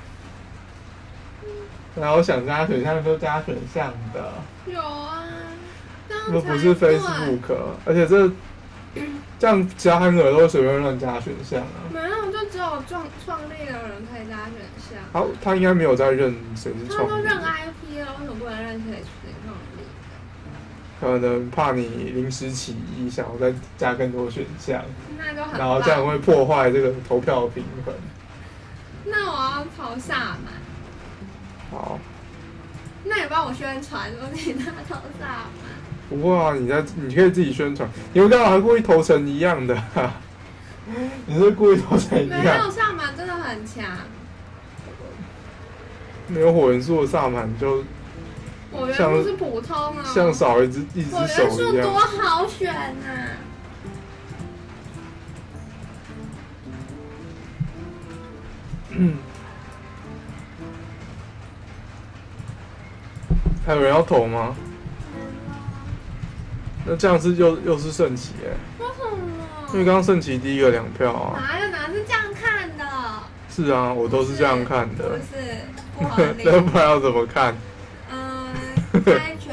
然后想加选项就加选项的。 有啊， 那不是 Facebook， 而且这这样加汉耳都会随便乱加选项啊。 没有，就只有创创立的人可以加选项。 他他应该没有在认谁是创立。 他都认 I P 了，为什么不能认谁是创立？ 可能怕你临时起意，想要再加更多选项， 那就很。 然后这样会破坏这个投票的平衡。 那我要投萨满。 好。 那你帮我宣传，说你他投萨满。 不会啊，你在你可以自己宣传。你们刚好还故意投成一样的、啊，你是故意投成一样？ 没有，萨满真的很强。 没有火元素的萨满就。 火元素是普通啊、哦。 像少一只一只手一样。火元素多好选啊！ 嗯。还有人要投吗？那这样是又又是圣骑哎？ 为什么？ 因为刚刚圣骑第一个两票啊。 哪有哪是这样看的？ 是啊，我都是这样看的。 不是，不合理。 那不然要怎么看？ 嗯，猜拳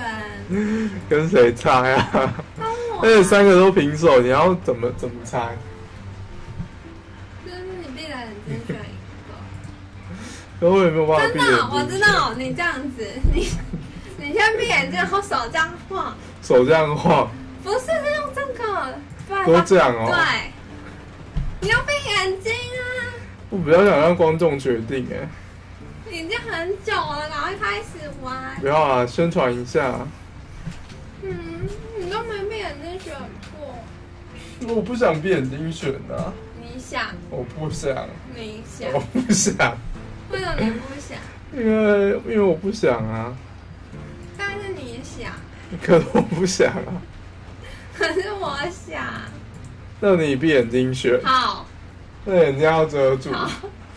跟谁猜啊？ 跟我、啊。 而且三个都平手，你要怎么怎么猜？ 就是你闭着眼睛选一个。 可我也没有办法闭眼睛。 真的，我知道你这样子，你你先闭眼睛，然后手这样晃。 手这样晃。 不是，是用这个。 都这样哦。 对。你要闭眼睛啊！ 我比较想让观众决定哎。 已经很久了，赶快开始玩。 不要啊，宣传一下。 嗯，你都没闭眼睛选过。 我不想闭眼睛选啊。 你想？ 我不想。 你想？ 我不想。 为什么你不想？ 因为因为我不想啊。 但是你想。 可是我不想啊。 可是我想。 那你闭眼睛选。 好。 那眼睛要遮住。 好。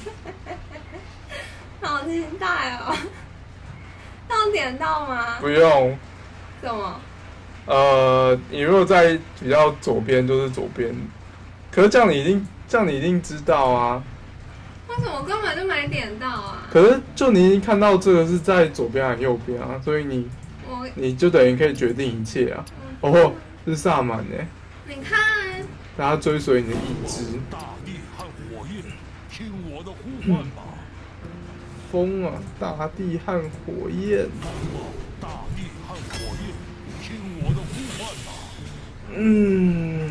好期待哦！要点到吗？ 不用。 什么？ 呃，你如果在比较左边就是左边，可是这样你一定这样你一定知道啊。 为什么我根本就没点到啊？ 可是就你已经看到这个是在左边还是右边啊，所以你我你就等于可以决定一切啊。嗯、哦，是萨满哎。 你看。 大家追随你的意志。 大地和火焰，听我的呼唤吧。 风啊，大地和火焰。 大地和火焰，听我的呼唤吧。 嗯，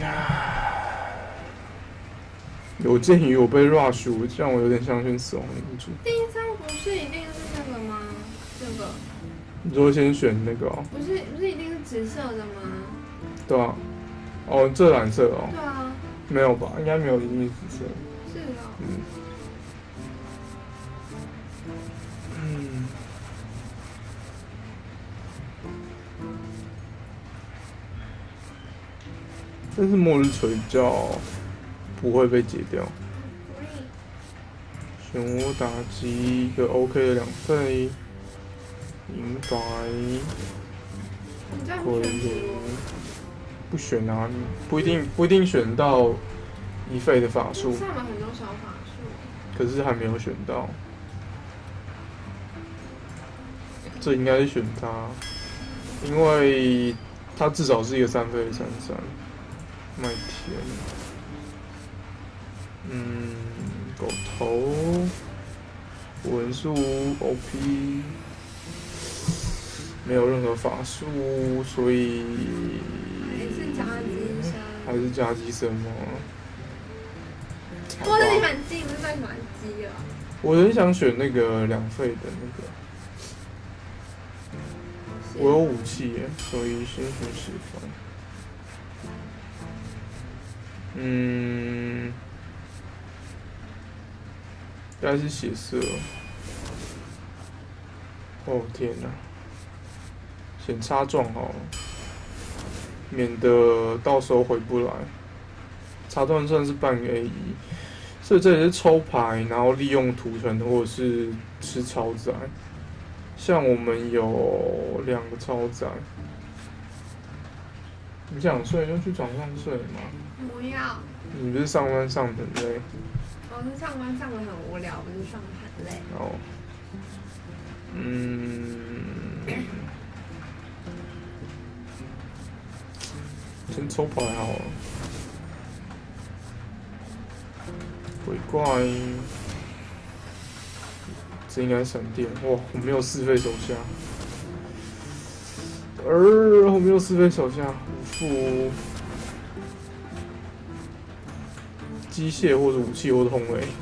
有鉴于我被 rush， 让我有点相信死亡领主。 第一张不是一定是那个吗？这个。 你说先选那个哦？ 不是，不是一定是紫色的吗？ 对啊。哦，这蓝色哦。 对啊。 没有吧？应该没有一定是紫色。 是哦。嗯。 嗯，但是末日锤教不会被解掉。漩涡打击一个 OK 的两费，银白，鬼灵，不选啊，你不一定不一定选到一费的法术。 上面很多小法术。 可是还没有选到。这应该是选他，因为他至少是一个三飞的三三。麦田，嗯，狗头，文术 O P， 没有任何法术，所以还是加机身， 还是加机身吗？ 或者你蛮近，是在蛮机了。 我很想选那个两费的那个。我有武器耶，所以先选十分。嗯，应该是血色。哦天哪！先插撞好了，免得到时候回不来。插断算是半个 A 一，所以这也是抽牌，然后利用图层或者是吃超载。像我们有两个超载，你想睡就去床上睡嘛。 不要。 你不是上班上很累？ 我是上班上的很无聊，不是上很累。 哦。嗯。先抽牌好了。鬼怪。这应该闪电哇！我没有四费手下，呃，我没有四费手下，无副机械或者武器或者轰雷，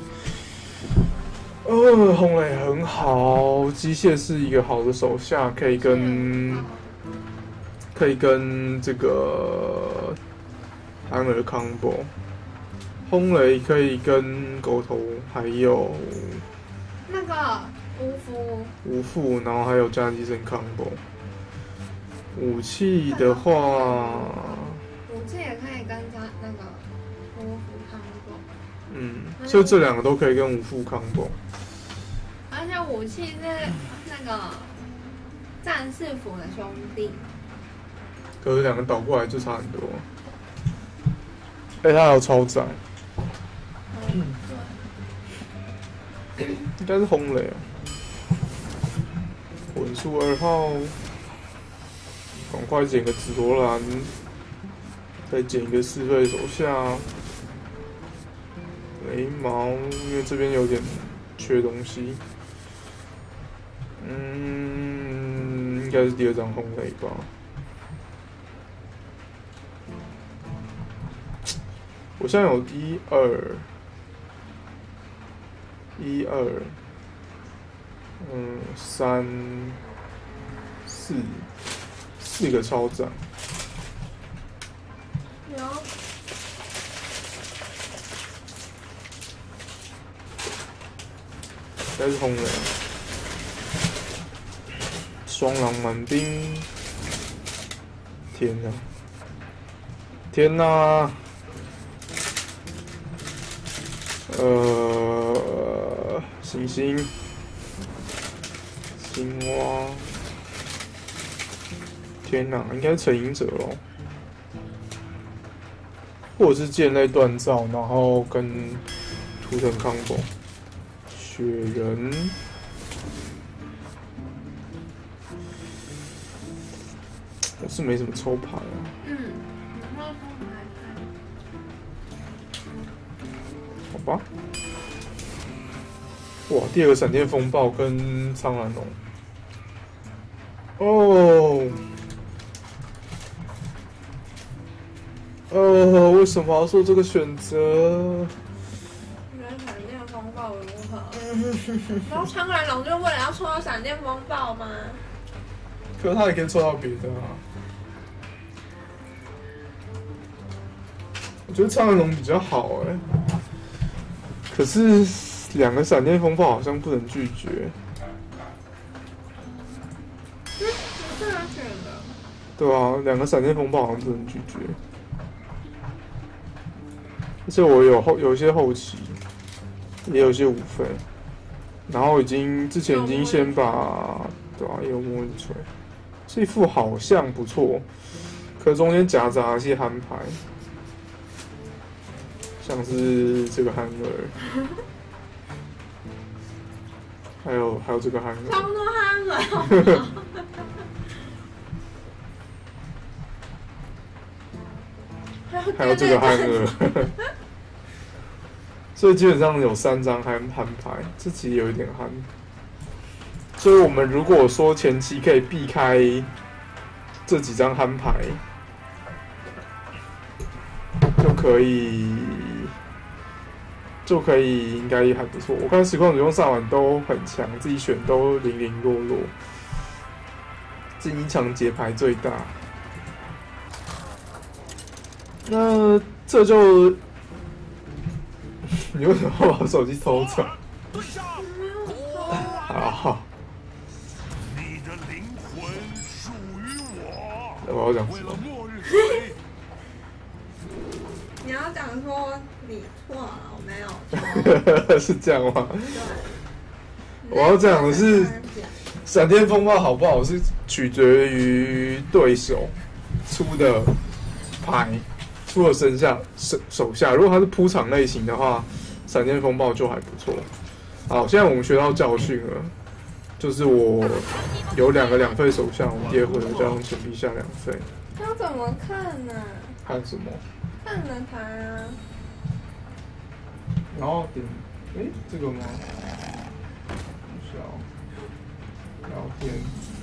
呃，轰雷很好，机械是一个好的手下，可以跟可以跟这个安尔 combo， 轰雷可以跟狗头还有。 那个无副， 无副，然后还有加机身 combo。武器的话， 武器也可以跟加那个无副 combo。 嗯，所以这两个都可以跟无副 combo。 而且武器是那个战士府的兄弟。 可是两个倒过来就差很多。哎、欸，他还有超载。嗯。应该是轰雷啊，魂术二号， 赶快捡个紫罗兰，再捡一个四费手下，雷毛，因为这边有点缺东西。嗯，应该是第二张红雷吧。我现在有一二一二，嗯，三四四个超展。 有。 应该是红雷。双狼满兵，天哪！天哪！呃，星星，青蛙，天哪，应该是成瘾者咯，或者是剑类锻造，然后跟图腾 combo， 雪人。我是没什么抽牌啊。 嗯，你说抽牌牌。 好吧。哇，第二个闪电风暴跟苍蓝龙。哦。呃，为什么要做这个选择？ 觉得闪电风暴如何？然后苍蓝龙就为了要抽到闪电风暴吗？ 可是他也可以抽到别的啊。我觉得苍蓝龙比较好哎、欸，可是两个闪电风暴好像不能拒绝。 嗯，我这样选的。 对啊，两个闪电风暴好像不能拒绝。而且我有后有一些后期，也有一些五费，然后已经之前已经先把对啊，也有魔力锤，这一副好像不错，可中间夹杂一些憨牌。像是这个憨儿，还有还有这个憨儿， 超多憨儿， 还有这个憨儿，所以基本上有三张憨憨牌，这其实有一点憨。所以我们如果说前期可以避开这几张憨牌，就可以。就可以，应该也还不错。我看实况主用萨满都很强，自己选都零零落落，这一场节牌最大。那这就你为什么要把手机偷走？好， 你的灵魂属于我。 我要讲什么？ 你要讲说你错了，我没有。 是这样吗？我要讲的是，闪电风暴好不好是取决于对手出的牌，出的身下手手下。如果他是铺场类型的话，闪电风暴就还不错。好，现在我们学到教训了，就是我有两个两费手下，我第二回合就要用钱币下两费。 要怎么看呢、啊？ 看什么？ 看了牌啊。 然后点，哎，这个吗？小聊天，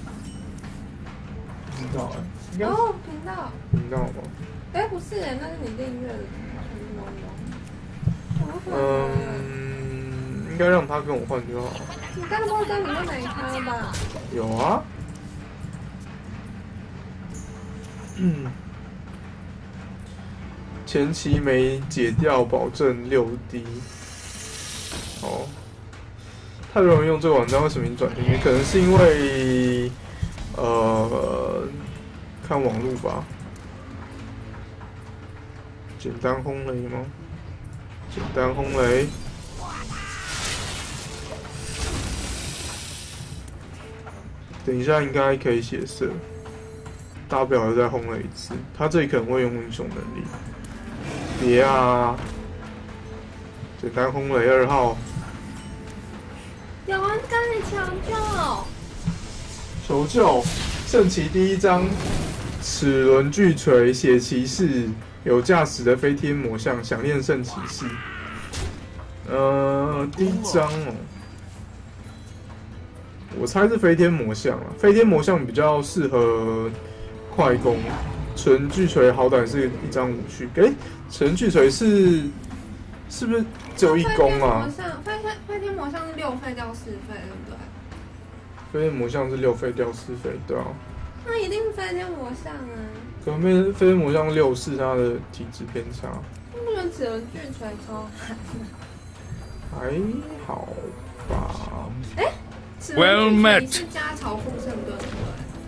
频道哎，应该哦，频道。 频道吗？ 哎，不是哎，那是你订阅的什么东西？ 嗯，应该让他跟我换就好。 你刚刚跟你就没开吧？ 有啊。嗯。前期没解掉，保证六 D。哦，太多人用这个网站，为什么你转进去？可能是因为呃看网路吧。简单轰雷吗？简单轰雷。等一下应该可以血色，大不了再轰雷一次。他这里可能会用英雄能力。别啊！简单轰雷二号。 有人跟你求救。 求救！圣骑第一张， 齿轮巨锤血骑士，有驾驶的飞天魔像，想练圣骑士。呃，第一张哦，我猜是飞天魔像啊，飞天魔像比较适合快攻。齿轮巨锤好歹是一张武器，哎、欸，齿轮巨锤是是不是只有一攻啊？ 飞天飞天魔像是六费掉四费，对不对？ 飞天魔像是六费掉四费，对啊。 那一定是飞天魔像啊！ 可能飞天魔像六是它的体质偏差。 我觉得齿轮巨锤超难还好吧？ 哎、欸，齿轮巨锤是加嘲讽圣盾对？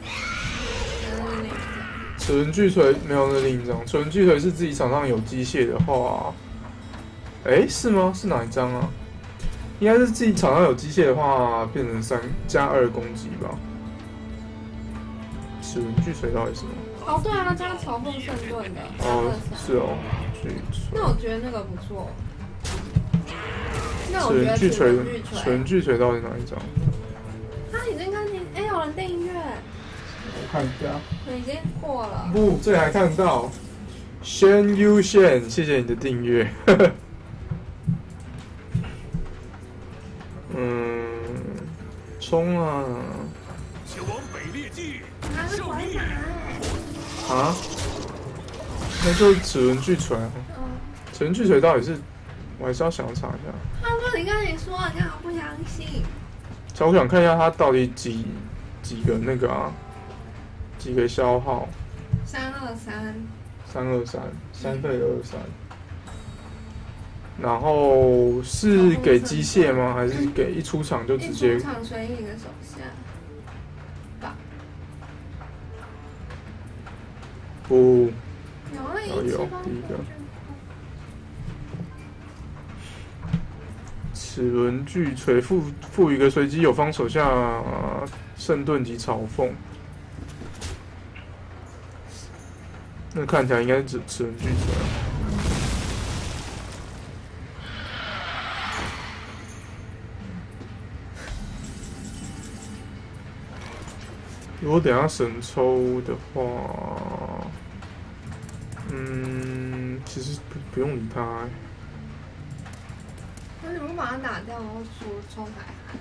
齿轮巨锤没有那另一张，齿轮巨锤是自己场上有机械的话，哎、欸，是吗？是哪一张啊？应该是自己场上有机械的话，变成三加二攻击吧。齿轮巨锤到底是什么？ 哦，对啊，加嘲讽圣盾的。 哦，是哦，巨锤。 那我觉得那个不错。那齿轮巨锤，齿轮巨锤到底哪一张？ 他已经看见，哎、欸，有人订阅。 我看一下。 我已经过了。 不，这里还看到。轩 U 轩，谢谢你的订阅。嗯，冲啊！ 前往北猎季， 胜利！ 啊？那就是齿轮巨锤啊！齿轮巨锤到底是？我还是要想要查一下。 他说你跟你说，你好不相信。 我想看一下它到底几几个那个啊？几个消耗？ 三二三。 三二三，三费二三。然后是给机械吗？还是给一出场就直接？ 一出场随你的手下。吧。 不。 有啊， 有有第一个。齿轮巨锤赋赋予一个随机有方手下圣盾及嘲讽。那看起来应该是齿齿轮巨锤。如果等一下神抽的话，嗯，其实不不用理他、欸。 那你不把他打掉，然后出抽牌函？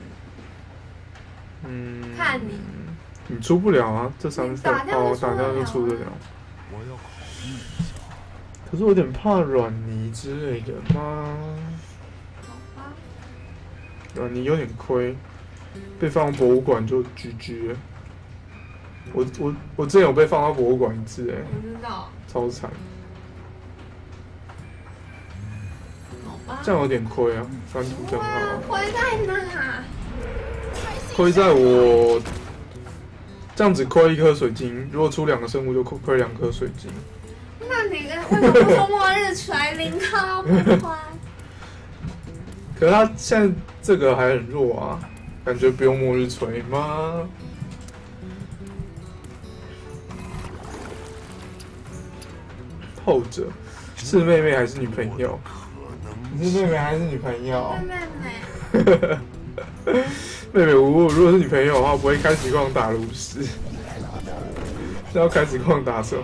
嗯， 看你。 你出不了啊，这三份哦，打掉就出得了。 我要考虑一下。 可是我有点怕软泥之类的吗？ 好吧。 软泥有点亏，被放博物馆就 G G 了。我我我之前有被放到博物馆一次、欸，哎， 我知道， 超惨。 好吧。 这样有点亏啊，翻图这样好。 亏在哪？ 亏在我这样子亏一颗水晶，如果出两个生物就亏亏两颗水晶。 那你为什么不说末日锤零号不亏？ 可是他现在这个还很弱啊，感觉不用末日锤吗？后者是妹妹还是女朋友？你是妹妹还是女朋友？ 妹妹。 妹妹，我如果是女朋友的话，我不会开实况打炉石，是要开实况打什么？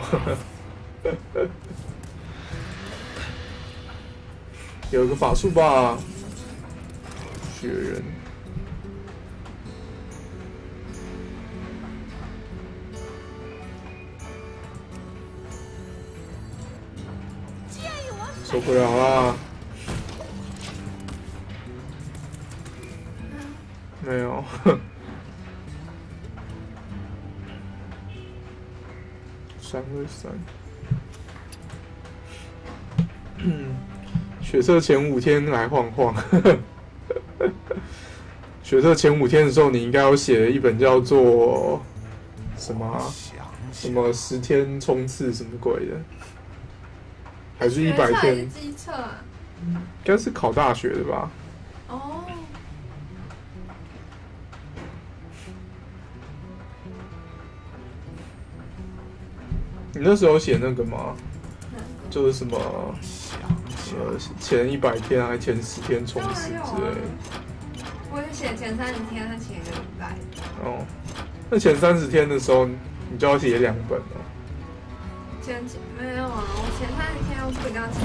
有个法术吧，雪人。受不了啦！没有。三二三。嗯，血色前五天来晃晃。血色前五天的时候，你应该有写一本叫做什么、啊、什么十天冲刺什么鬼的。还是一百天？ 机测啊？ 应该是考大学的吧？ 哦。 你那时候写那个吗？就是什么呃前一百天还前十天冲刺之类的。 我是写前三十天，他前一个礼拜。 哦，那前三十天的时候，你就要写两本哦。 前几没有啊，我前三天要出一张前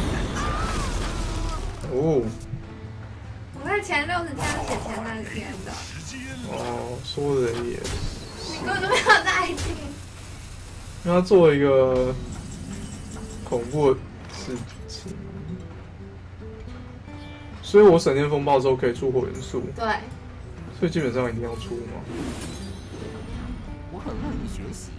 三天。 哦。 我在前六十天写前三十天的。 哦，说的也是。 你根本就没有在听。 因为他做了一个恐怖的事情，所以我闪电风暴之后可以出火元素。 对。 所以基本上一定要出嘛。 我很乐意学习。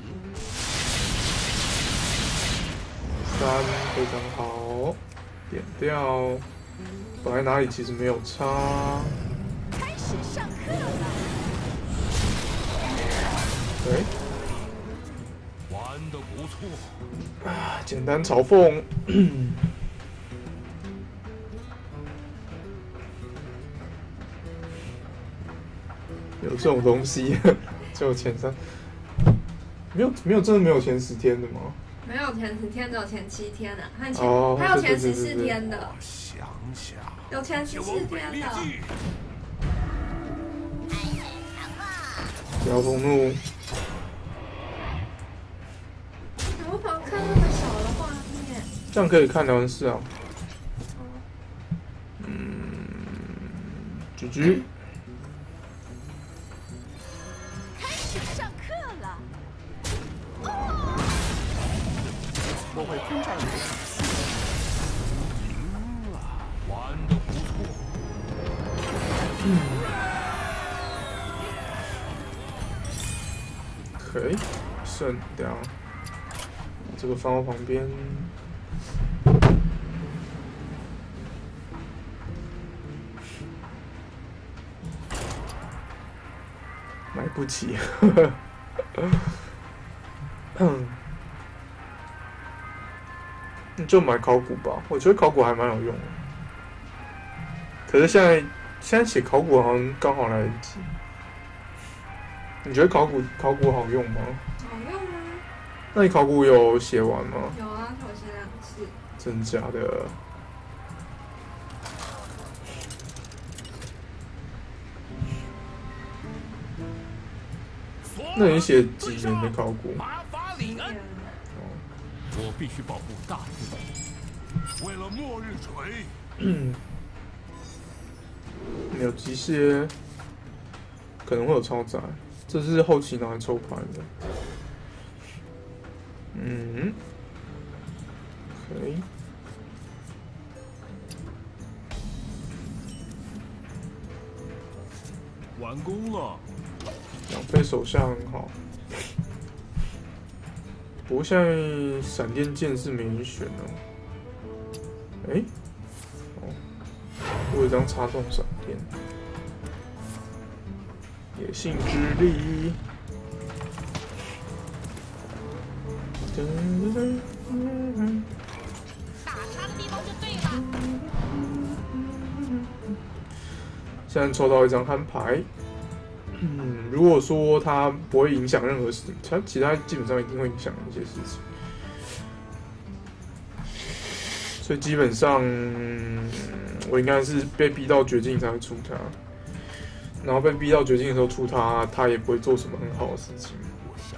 三非常好，点掉。本来哪里其实没有差。 开始上课了。 对。 玩得不错。 啊，简单嘲讽。有这种东西，只有前三，没有没有真的没有前十天的吗？ 没有前十天，只有前七天的、啊，还有前、 哦、 还有前十四天的。 我想想， 有前十四天的。 不要愤怒。 我想看那么小的画面。 这样可以看聊天室啊。嗯 ，G G。 我会遵照你的指示。 赢了，玩得不错。 嗯。可以，剩掉。这个放到旁边。买不起。嗯。你就买考古吧，我觉得考古还蛮有用的。可是现在现在写考古好像刚好来得及。你觉得考古考古好用吗？ 好用吗？ 那你考古有写完吗？ 有啊，我写两次。 真假的？那你写几年的考古？ 马法里恩。我必须保护大自然，为了末日锤。 嗯，没有机械，可能会有超载，这是后期拿来抽牌的。嗯，可以。 完工了。 两飞手下很好。不过现在闪电剑是没人选哦。哎、欸，哦，我有一张插中闪电，野性之力。 打叉的地方就对了。 现在抽到一张憨牌。嗯，如果说它不会影响任何事情，它其他基本上一定会影响一些事情，所以基本上、嗯、我应该是被逼到绝境才会出它，然后被逼到绝境的时候出它，它也不会做什么很好的事情。 我想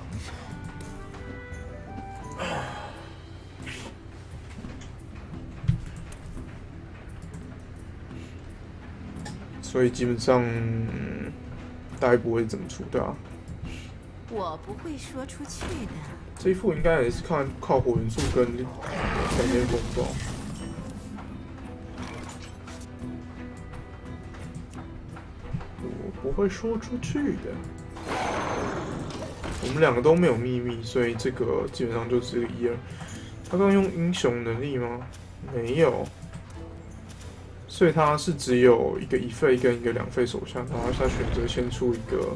想， 所以基本上。嗯大概不会怎么出的、啊， 我不会说出去的。 这一副应该也是看靠火元素跟闪电风暴。我不会说出去的。我们两个都没有秘密，所以这个基本上就只有一二。他刚刚用英雄能力吗？没有。所以他是只有一个一费跟一个两费手下，然后他选择先出一个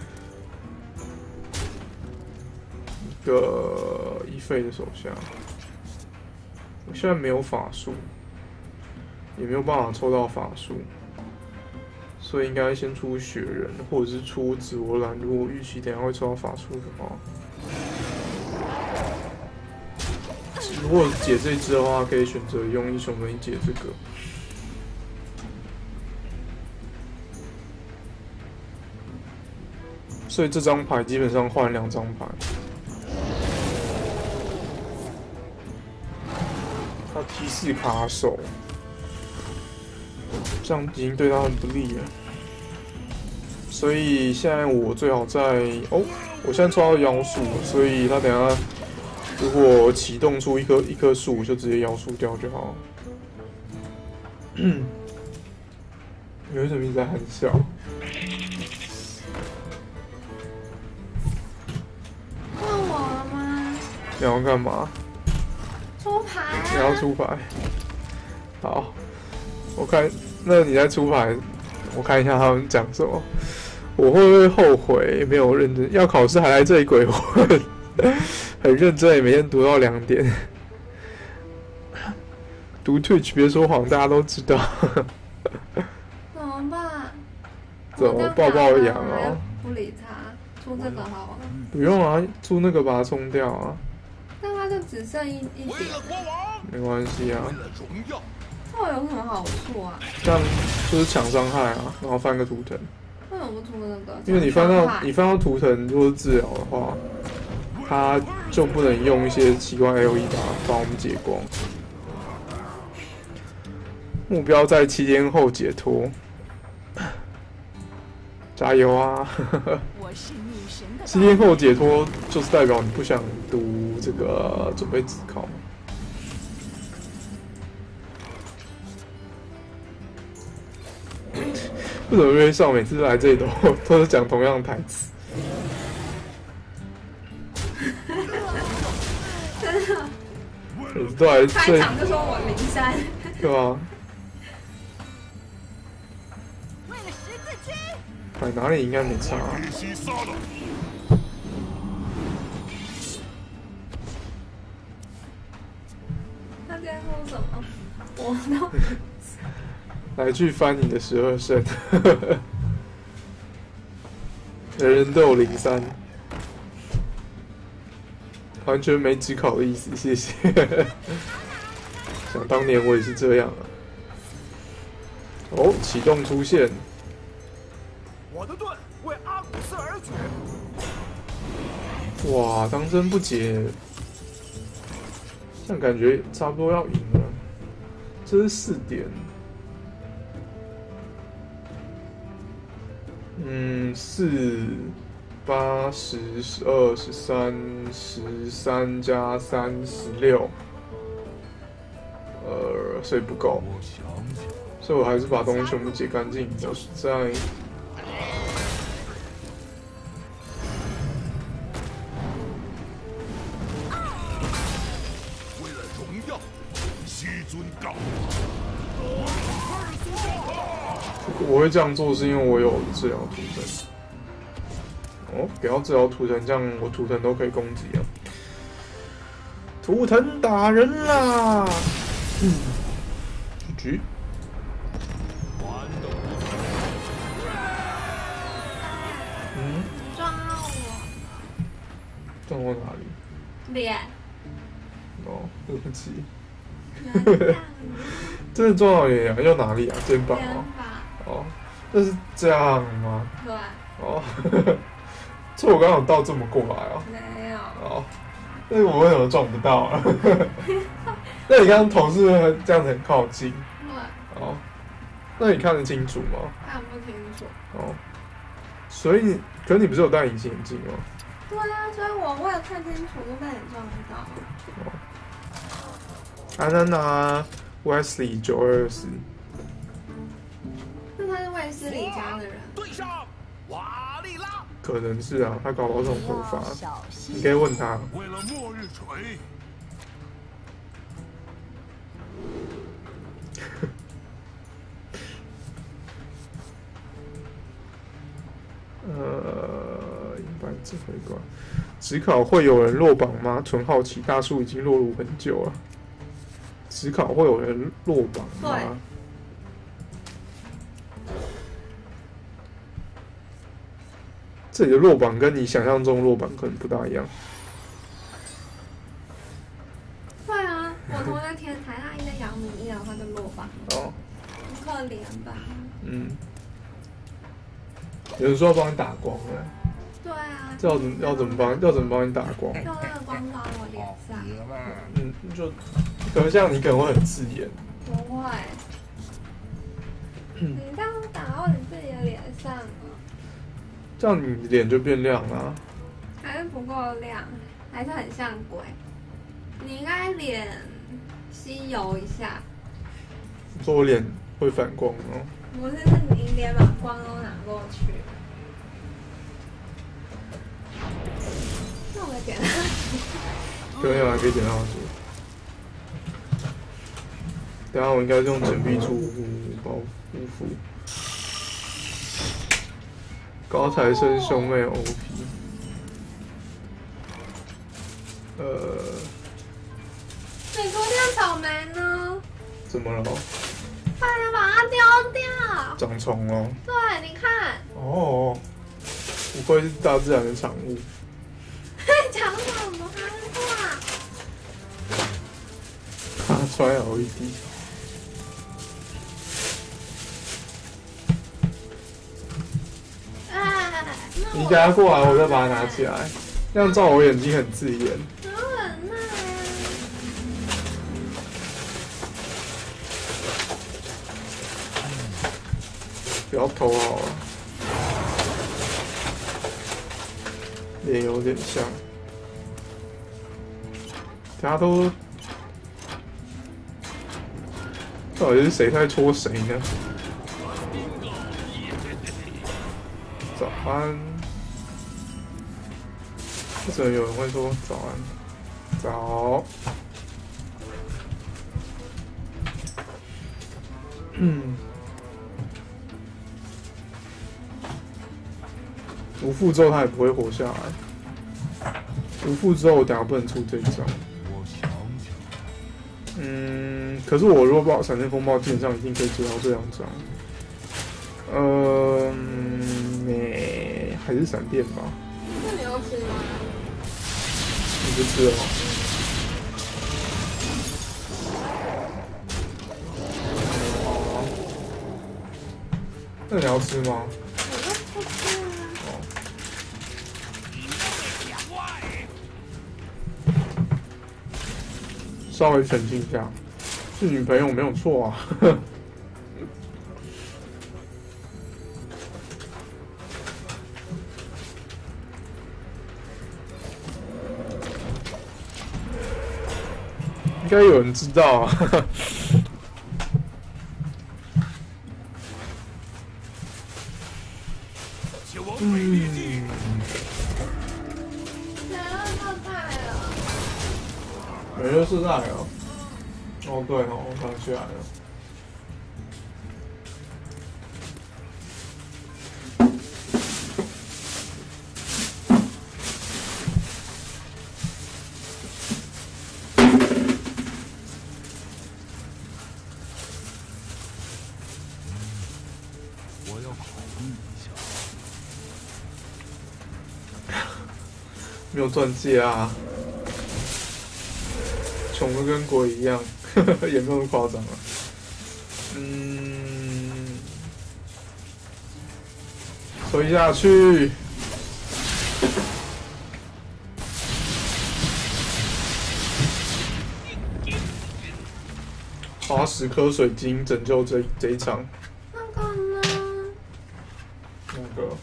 一个一费的手下。我现在没有法术，也没有办法抽到法术，所以应该先出雪人，或者是出紫罗兰。如果预期等一下会抽到法术的话，如果解这一支的话，可以选择用英雄能力解这个。所以这张牌基本上换两张牌， 他提示卡手，这样已经对他很不利了。所以现在我最好在哦，我现在抽到妖术了，所以他等一下如果启动出一棵一棵树，就直接妖术掉就好了。嗯，你为什么一直在喊笑？ 换我了吗？ 你要干嘛？ 出牌、啊。 你要出牌？好，我看，那你在出牌，我看一下他们讲什么。我会不会后悔没有认真？要考试还来这里鬼混，很认真，也每天读到两点。读 Twitch 别说谎，大家都知道。 怎么办？ 怎么抱抱痒啊？ 不理他，出这个好了。 不用啊，出那个把它冲掉啊。 但他就只剩一一点。 没关系啊。 这有什么好处啊？ 这样就是抢伤害啊，然后翻个图腾。 为什么不出那个？ 因为你翻到你翻到图腾，如果是治疗的话，它就不能用一些奇怪 L E 把把我们解光。目标在七天后解脱，加油啊！七天后解脱就是代表你不想读这个准备自考嘛。为什么约上每次来这里都都是讲同样的台词？ 真的， 每次都来开场就说我灵山， 对吧？ 为了十字军， 摆哪里应该没差、啊。 他今天说什么？我都。 来去翻你的十二胜，人人都有零三，完全没只考的意思，谢谢。想当年我也是这样啊。哦，启动出现。 我的盾为阿古斯而举。 哇，当真不解，这样感觉差不多要赢了。这是四点。嗯，四、八、十、十二、十三、十三加三十六，呃，所以不够，所以我还是把东西全部解干净。我是在为了荣耀，西尊告。 我会这样做是因为我有治疗图腾。哦，不要治疗图腾，这样我图腾都可以攻击啊！图腾打人啦！嗯，局。嗯， 撞到我。 撞我哪里？ 脸。 哦，对不起。真的撞到脸啊？要哪里啊？肩膀吗？哦，那是这样吗？ 对。 哦，所以我刚好倒这么过来哦。 没有。 哦，那我为什么撞不到啊？那你刚刚头是不是这样子很靠近？ 对。 哦，那你看得清楚吗？ 看不清楚。 哦，所以你，可是你不是有戴隐形眼镜吗？ 对啊，所以我为了看清楚就被你撞到。 哦。安安娜 ，Wesley 九二二四。 那他是卫斯理家的人。 对上瓦利拉。 可能是啊，他搞到这种头发，你可以问他。 为了末日锤。 呃，银白指挥官，只考会有人落榜吗？纯好奇，大叔已经落入很久了。只考会有人落榜吗？这里的落榜跟你想象中落榜可能不大一样。 会啊，我同学填台大一的阳明医，然后他就落榜了。 哦， 很可怜吧？ 嗯。有人说要帮你打光了。 对啊。 这要怎么要怎么帮要怎么帮你打光？ 用那个光打我脸上。 嗯，就可能像你可能会很刺眼。 不会。你这样打到你自己的脸上了。 这样你脸就变亮了、啊。 还是不够亮，还是很像鬼。你应该脸吸油一下。 你说我脸会反光哦？ 不是，是你脸把光都拿过去。那我点蜡烛。 可以啊，可以点蜡烛。等下我应该是用简壁珠包护肤。高材生兄妹 O P。呃。 你昨天草莓呢？ 怎么了？ 快点把它丢掉！ 长虫哦。 对，你看。 哦，不愧是大自然的产物。 讲什么话？ 他穿 L E D。 哎， 你等下过来，我再把它拿起来，这样照我眼睛很刺眼。 好忍耐啊！ 不要偷好了，脸有点像。大家都到底是谁在戳谁呢？早安，为什么有人会说早安？早。嗯。无负之后他也不会活下来。无负之后我等下不能出这一张。嗯，可是我如果把闪电风暴，基本上一定可以接到这两张。呃，嗯，还是闪电吧。 那你要吃吗？ 你不吃哦。好啊。那你要吃吗？ 我不吃啊。 稍微澄清一下，是女朋友没有错啊。应该有人知道啊。嗯。美热世代哦，哦对哦，我想起来了。 我要考虑一下。 没有钻戒啊。穷的跟鬼一样，也没有那么夸张啊。嗯，推下去。花十颗水晶拯救这这一场。 那个呢？ 那个，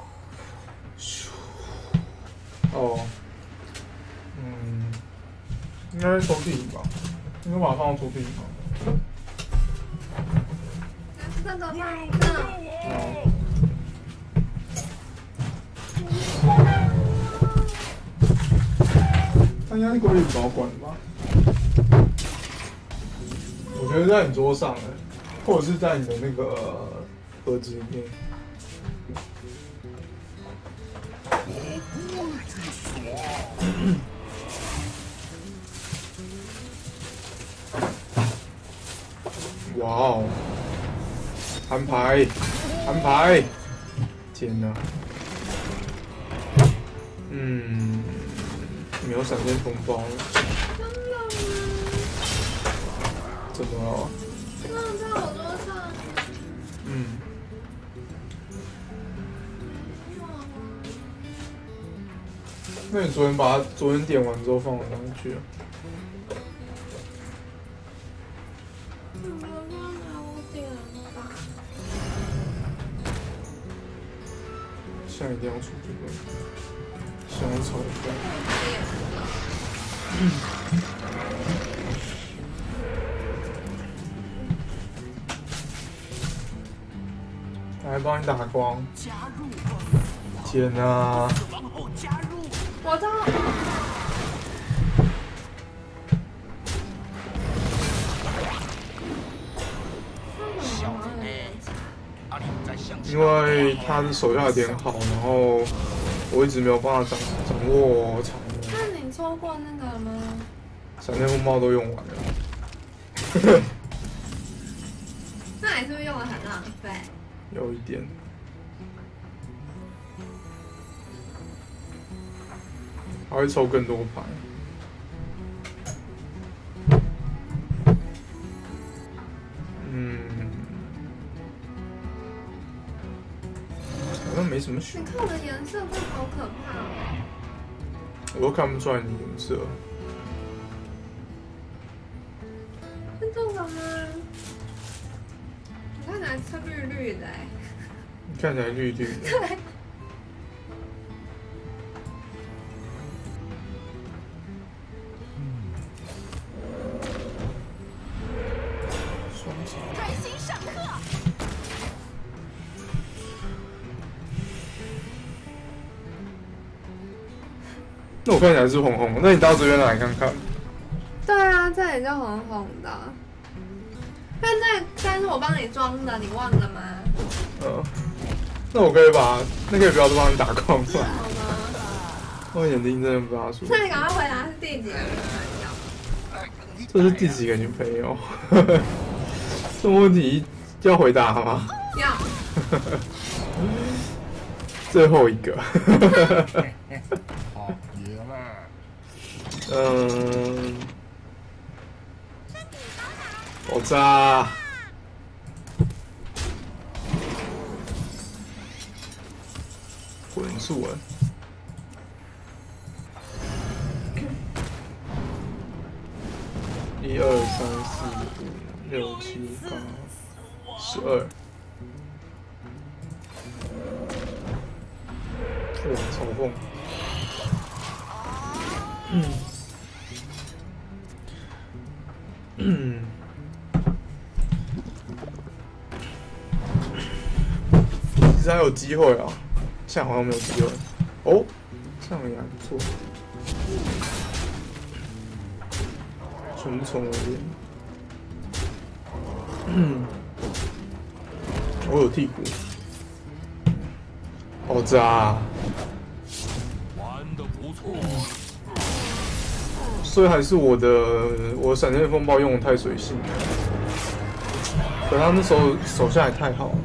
哦。应该是抽屉里吧，应该把它放到抽屉里吧。 这个放这。 哦。它应该是归你保管的吧？我觉得在你桌上哎，或者是在你的那个盒子里面。哇哦！安排，安排！天哪！嗯，没有闪电风暴了。怎么了？ 放在我桌上。 嗯。 那你昨天把它昨天点完之后放到哪里去了？现在一定要出这个香草饭。嗯。来帮你打光。天哪！ 我知道。 因为他的手下有点好，然后我一直没有办法掌掌握场面。 那你抽过那个吗？ 闪电风暴都用完了。 那你是不是用的很浪费？ 有一点。还会抽更多牌。嗯。好像没什么选。 你看我的颜色，真的好可怕哦！ 我都看不出来你颜色。 是这个吗？你看起来是绿绿的哎。 你看起来绿绿的。 对。 双手。 专心上课。 那我看起来是红红的，那你到这边来看看。 对啊，这里就红红的。但这但是我帮你装的，你忘了吗？ 呃，那我可以把那个标都帮你打光吗？ 好吗？ 我眼睛真的不大舒服。 那你赶快回答是第几个女朋友？ 这是第几个女朋友？这种问题要回答吗？ 要。 最后一个。 好极了。 嗯。爆炸！混住了。一二三四五六七八十二。哇，嘲讽。嗯。嗯。其实还有机会啊，现在好像没有机会。哦，这样也还不错。全部从我这边。嗯，我有替补。爆炸！ 玩的不错。 所以还是我的我闪电风暴用的太随性了，可他那时候手下也太好了。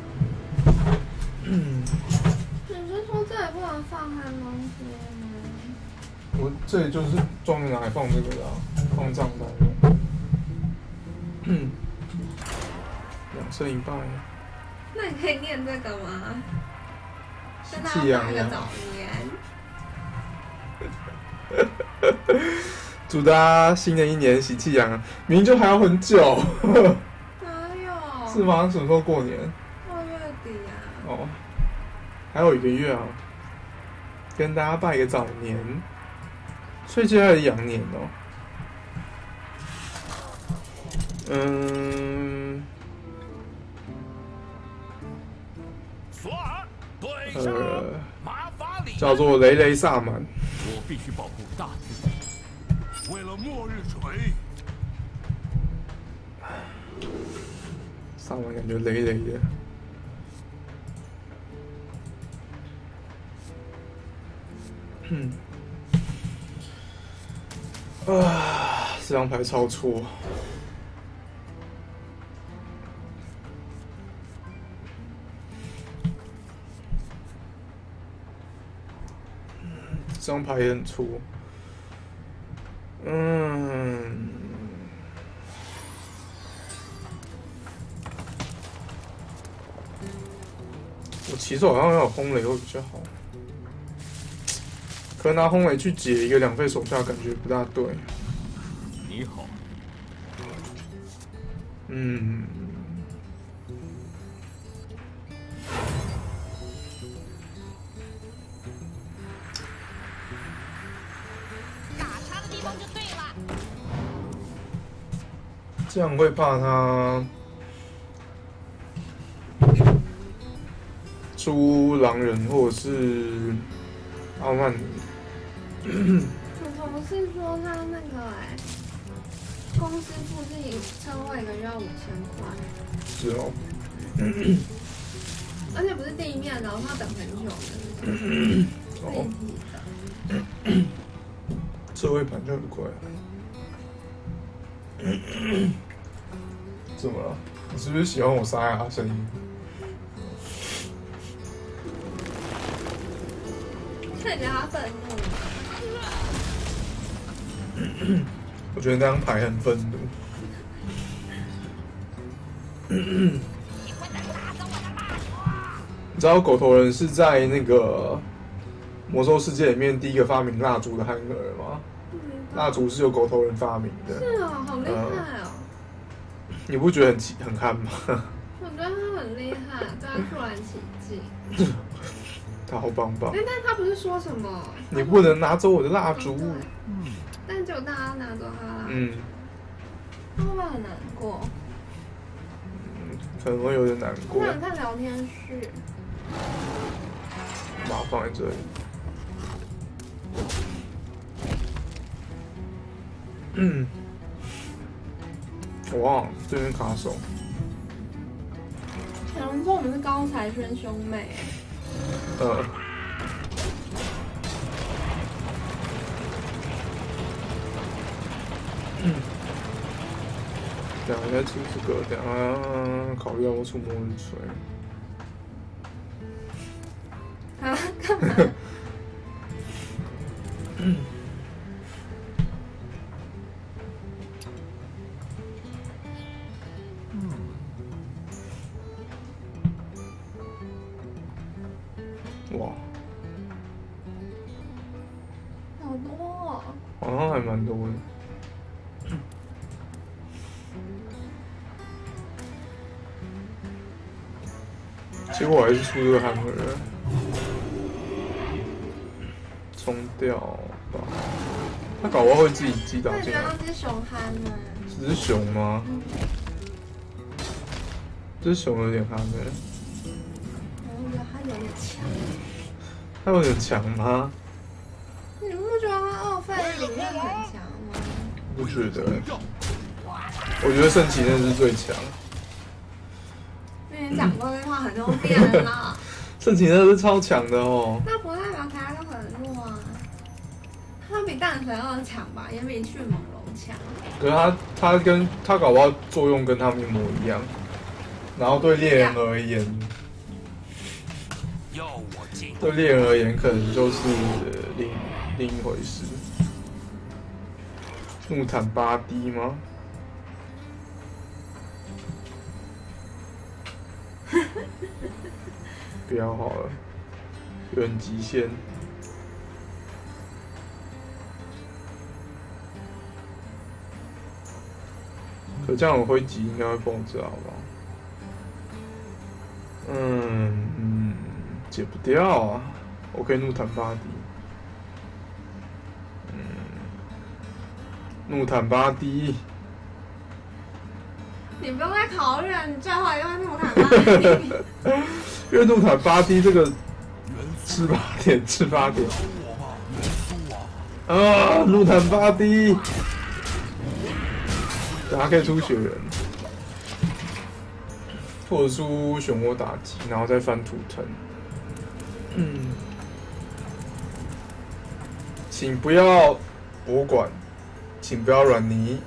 嗯。 你是说这里不能放汉东西吗？ 我这里就是专门拿来放这个的、啊，放账单用。嗯。两胜一败。 那你可以念这个吗？ 喜气洋洋。 早年。 祝大家新的一年喜气洋洋，明明就还要很久。 哪有？ 是吗？什么时候过年？ 二月底啊。 哦，还有一个月啊，跟大家拜个早年。所以接下来羊年哦。嗯。 索尔，对上马法里。 叫做雷雷萨满。 我必须保护大自然，为了末日锤。 萨满感觉雷雷的。嗯。啊，这张牌超错。这张牌也很粗，嗯，我骑手好像要有轰雷会比较好，可可能拿红尾去解一个两费手下，感觉不大对。 你好。 嗯。 打叉的地方就对了。 这样会怕他出狼人或者是奥曼尼。 我同事说他那个哎、欸，公司附近车位一个月要五千块。 是哦。 而且不是地面的，他等很久的。 哦。 立体的。 车位盘就很贵。怎么了？你是不是喜欢我沙哑的声音？ 看起来他愤怒。 我觉得那张牌很愤怒。你知道狗头人是在那个魔兽世界里面第一个发明蜡烛的汉格尔吗？蜡烛是由狗头人发明的。 是哦，好厉害哦！ 呃、你不觉得很奇很憨吗？ 我觉得他很厉害，对他肃然起敬。 他好棒棒。 但但他不是说什么？ 你不能拿走我的蜡烛。 嗯。但只有大家拿走他蜡烛。 嗯。 他会不会很难过？ 嗯，可能会有点难过。 我想看聊天室。 把它放在这里。嗯。哇，这边卡手。 有人说我们是高材轩兄妹。 呃。嗯。等下再出这个，等下考虑要不要出末日锤。 啊？干嘛？ 嗯。哇， 好多哦！ 好像还蛮多的。结果我还是出这个汉格尔，冲掉吧。他搞不好会自己自己打进来。 那只熊憨呢？ 这是熊吗？嗯、这熊有点憨的。 我觉得他有点强。 他有点强吗？ 你不觉得他二费里面很强吗？ 不觉得、欸，我觉得圣骑那是最强。 之前讲过这句话很多遍了。 圣骑那是超强的哦。 那不代表其他都很弱啊。他比淡水二强吧，也比迅猛龙强。 可是他他跟他搞不好作用跟他们一模一样，然后对猎人而言，对猎人而言可能就是另另一回事。怒坦八 D 吗？不要好了，有点极限。可这样我挥击应该会爆炸吧？嗯嗯，解不掉啊！我可以怒坦八 D。嗯，怒坦八 D。 你不用再考虑了，你最后一定会怒坦八 D。 因为怒坦八 D 这个吃八点，吃八点。啊，怒坦八 D。等下可以出雪人，或者出漩涡打击，然后再翻土腾。嗯，请不要博管，请不要软泥。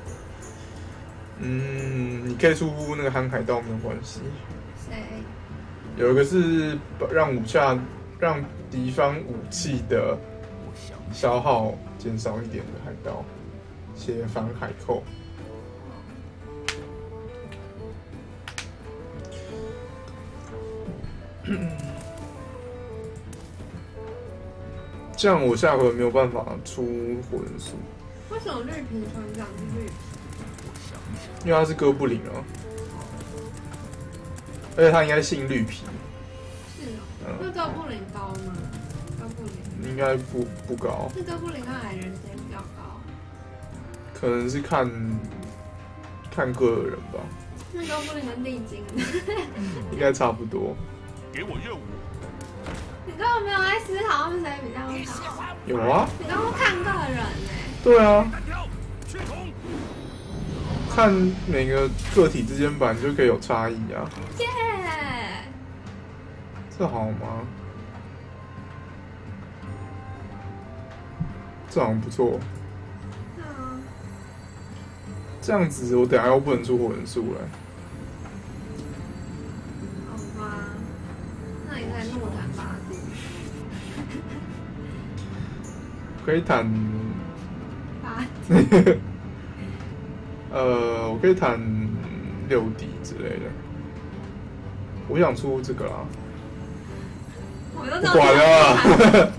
嗯，你可以出那个航海盗没有关系。 谁？ 有一个是让武下让敌方武器的消耗减少一点的海盗，写反海寇。 这样我下回没有办法出火元素。 为什么绿皮船长是绿皮？ 因为他是哥布林啊，而且他应该姓绿皮。 是哦。嗯、那哥布林高吗？哥布林应该不不高。 是哥布林和矮人谁比较高？ 可能是看看个人吧。 那哥布林跟地精应该差不多。 给我任务。 你根本没有在思考他们谁比较好。 有啊。 你刚刚看个人哎、欸。 对啊。看每个个体之间本来就可以有差异啊。 耶、 yeah ！这好吗？这好像不错。 嗯。 这样子我等下又不能出火元素了。 好吧，那你在诺坦巴蒂。 可以弹。 巴蒂。 呃，我可以弹六 D 之类的。我想出这个啦。 我就不管了。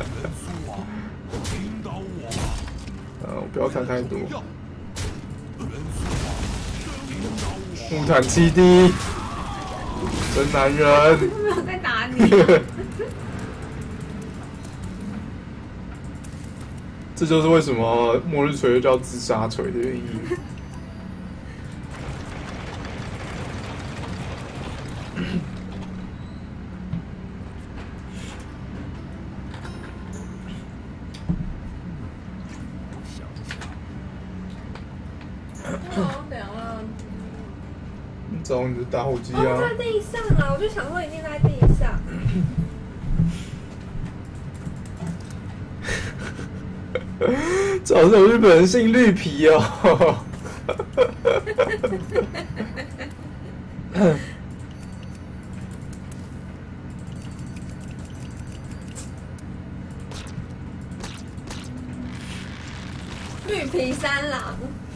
呃，我不要弹太多。木炭七 D， 真男人。 没有在打你、啊。 这就是为什么末日锤叫自杀锤的原因。找你的打火机啊！ 哦，在地上啊！我就想说一定在地上。 找这种日本人姓绿皮哦。 绿皮三郎。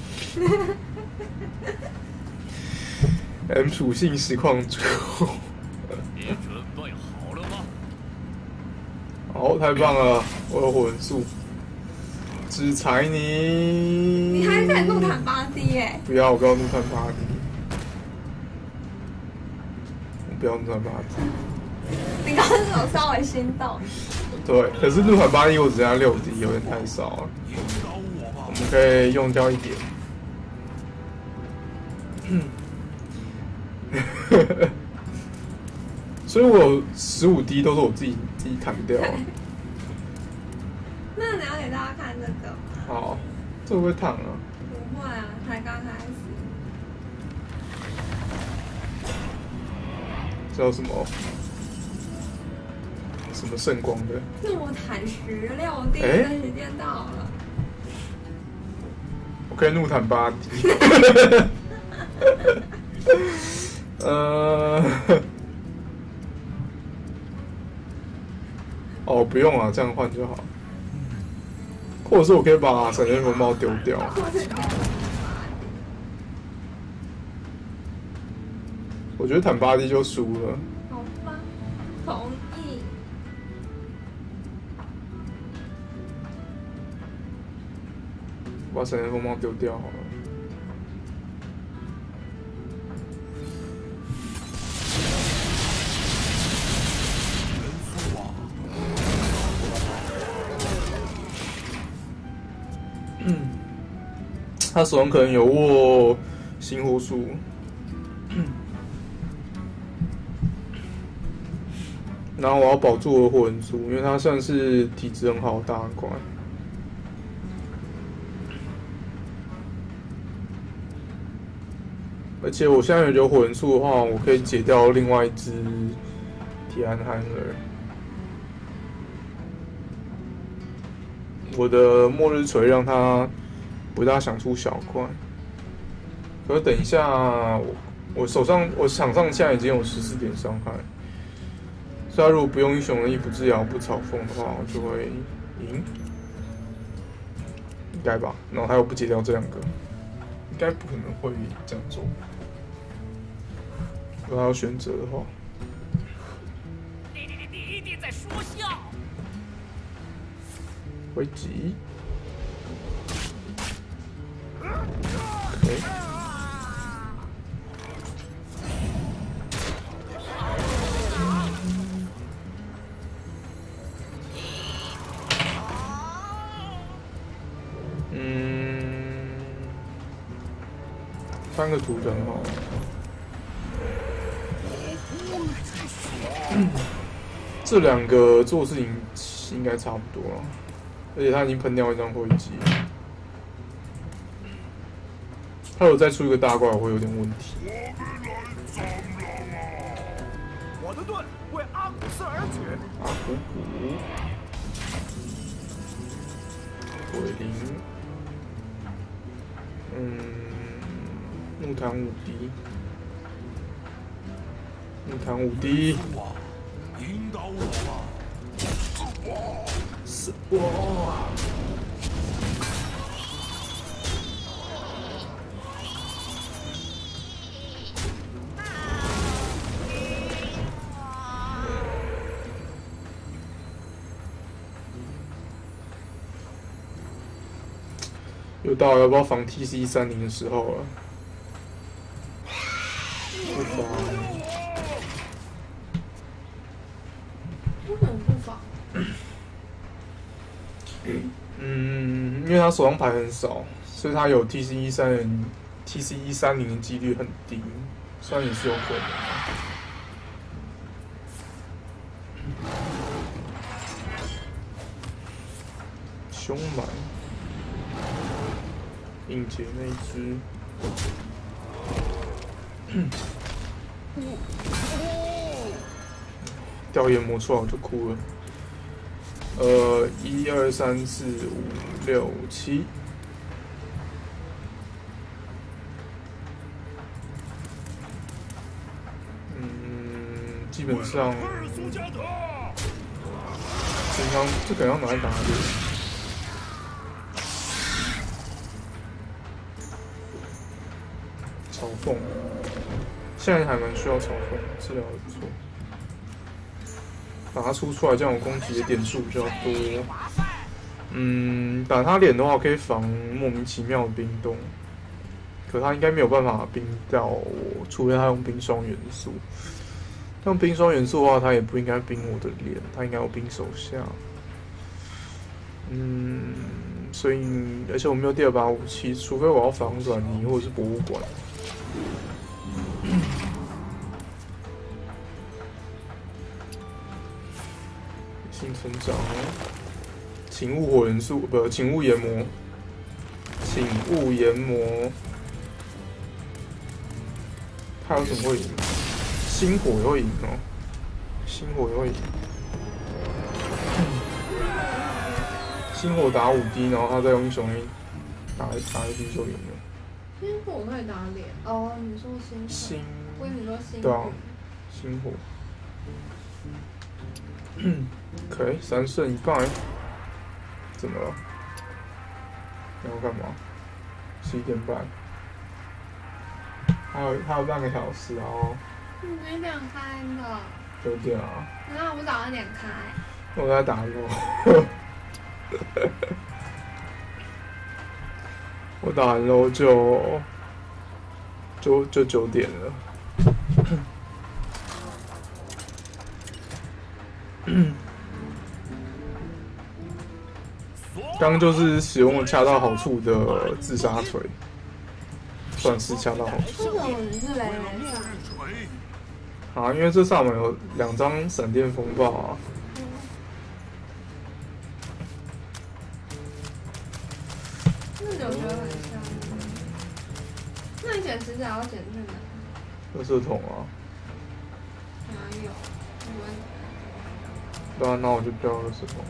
M 属性实况主。 你准备好了吗？ 好，太棒了！我有火元素，只踩你。 你还在怒坦巴蒂耶？ 不要，我不要怒坦巴蒂。我不要怒坦巴蒂。 你刚刚有稍微心动。 对，可是怒坦巴蒂我只加六 D， 有点太少了。我们可以用掉一点。所以我有十五 D 都是我自己自己砍掉。 那你要给大家看这个。 好，这会不会烫啊？ 不会啊，才刚开始。 这叫什么？什么圣光的？ 怒坦十六 D 的时间到了。 我可以怒坦八 D。呃，哦，不用了，这样换就好。或者是我可以把闪电风暴丢掉。我觉得坦巴蒂就输了。 好吧，同意。 把闪电风暴丢掉好了。嗯，他手上可能有握星火术，然后我要保住我的火元素，因为他算是体质很好的大怪。而且我现在有火元素的话，我可以解掉另外一只铁安憨儿。我的末日锤让他不大想出小怪，可是等一下我我手上我场上现在已经有十四点伤害，所以他如果不用英雄的衣服治疗不嘲讽的话，我就会赢，应该吧？然后还有不解掉这两个，应该不可能会这样做。如果他要选择的话， 你你你你一定在说笑。 回击。OK。嗯，三个图真好。嗯，这两个做事情应该差不多了，而且他已经喷掉一张回击了。他有再出一个大怪，我会有点问题。 我的盾为阿古斯而举。 阿古古，鬼灵，嗯，怒弹五滴，怒弹五滴。 引导我吧。 是我。又到要不要防 T C 三零的时候了，不防。 为什么不防？ 嗯，因为他手上牌很少，所以他有 T C 一三零 T C 一三零的几率很低，虽然也是有可能的。凶蛮。硬解那一只，掉眼魔出来我就哭了。呃，一二三四五六七，嗯，基本上，平常这个要拿来打的。嘲讽，现在还蛮需要嘲讽，治疗的不错。把它出出来，这样我攻击的点数比较多。嗯，打他脸的话，可以防莫名其妙的冰冻，可他应该没有办法冰到我，除非他用冰霜元素。用冰霜元素的话，他也不应该冰我的脸，他应该有冰手下。嗯，所以而且我没有第二把武器，除非我要防软泥或者是博物馆。性成长，请勿火元素，不，请勿研磨，请勿研磨。他有什么会赢？星火也会赢哦，星火也会赢。星火打五滴，然后他再用英雄力打打一滴就赢了。 星火可以打脸哦，你说星星， 我以为你说星对啊，星火。OK， 三胜一败，怎么了？你要干嘛？十一点半，还有还有半个小时哦。 你几点开的？ 九点啊。 那我早上点开。 我在打肉。我打完肉就就就九点了。刚就是使用了恰到好处的自杀锤，算是恰到好处。 为什么你是雷雷萨？ 啊，因为这萨满有两张闪电风暴啊。 那你有觉得很像吗？那你剪指甲要剪去哪？ 垃圾桶啊。 哪有？ 对啊，那我就掉垃圾桶。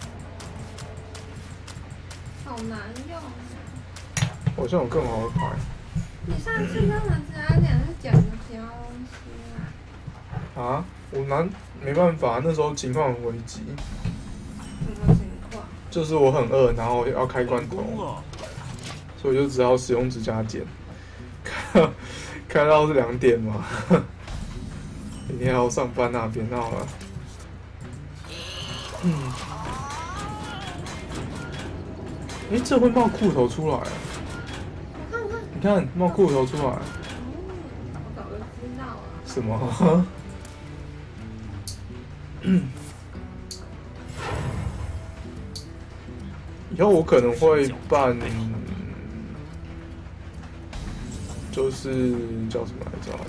好难用。 好像有更好的牌。 你上次那么指甲剪是剪的其他东西啊？ 啊，我难没办法，那时候情况很危急。 什么情况？ 就是我很饿，然后要开罐头，所以我就只好使用指甲剪。开到是两点嘛，明天还要上班啊，别闹了。嗯。 哎、欸，这会冒裤头出来。 我看我看， 你看冒裤头出来。 我早就知道了。 什么？以后我可能会办，就是叫什么来着？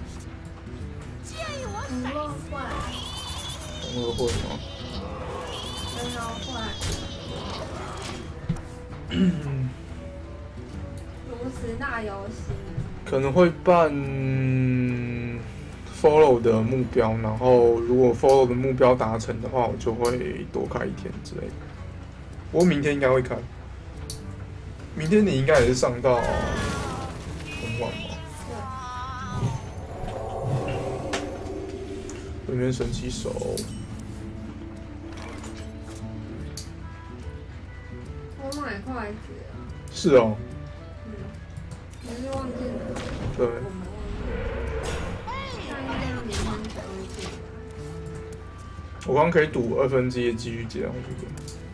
同乐会。 同乐会吗？ 同乐会。 嗯。 如此大游戏。 可能会办 follow 的目标，然后如果 follow 的目标达成的话，我就会多开一天之类的。不过明天应该会看。明天你应该也是上到很晚吧？对。对面神奇手。 我买筷子了。 是哦。 嗯。只是忘记了。 对。 我们忘记了。下一天明天才会进来。 我刚刚可以赌二分之一的继续接上去的。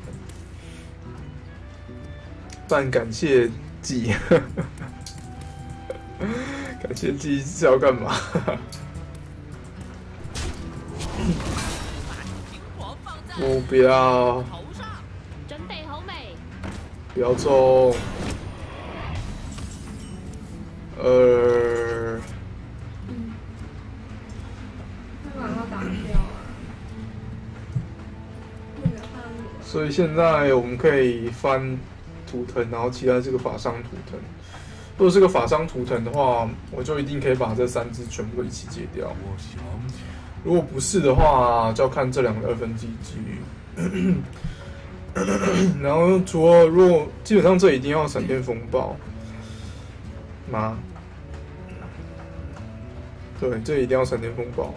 但感谢季，感谢季是要干嘛？目标， 准备好没？ 不要中。呃， 嗯，会把它打掉啊。那个翻脸。 所以现在我们可以翻图腾，然后期待这个法伤图腾。如果是个法伤图腾的话，我就一定可以把这三只全部都一起解掉。如果不是的话，就要看这两个二分之一几率。然后除了如果基本上这一定要闪电风暴吗？对，这一定要闪电风暴。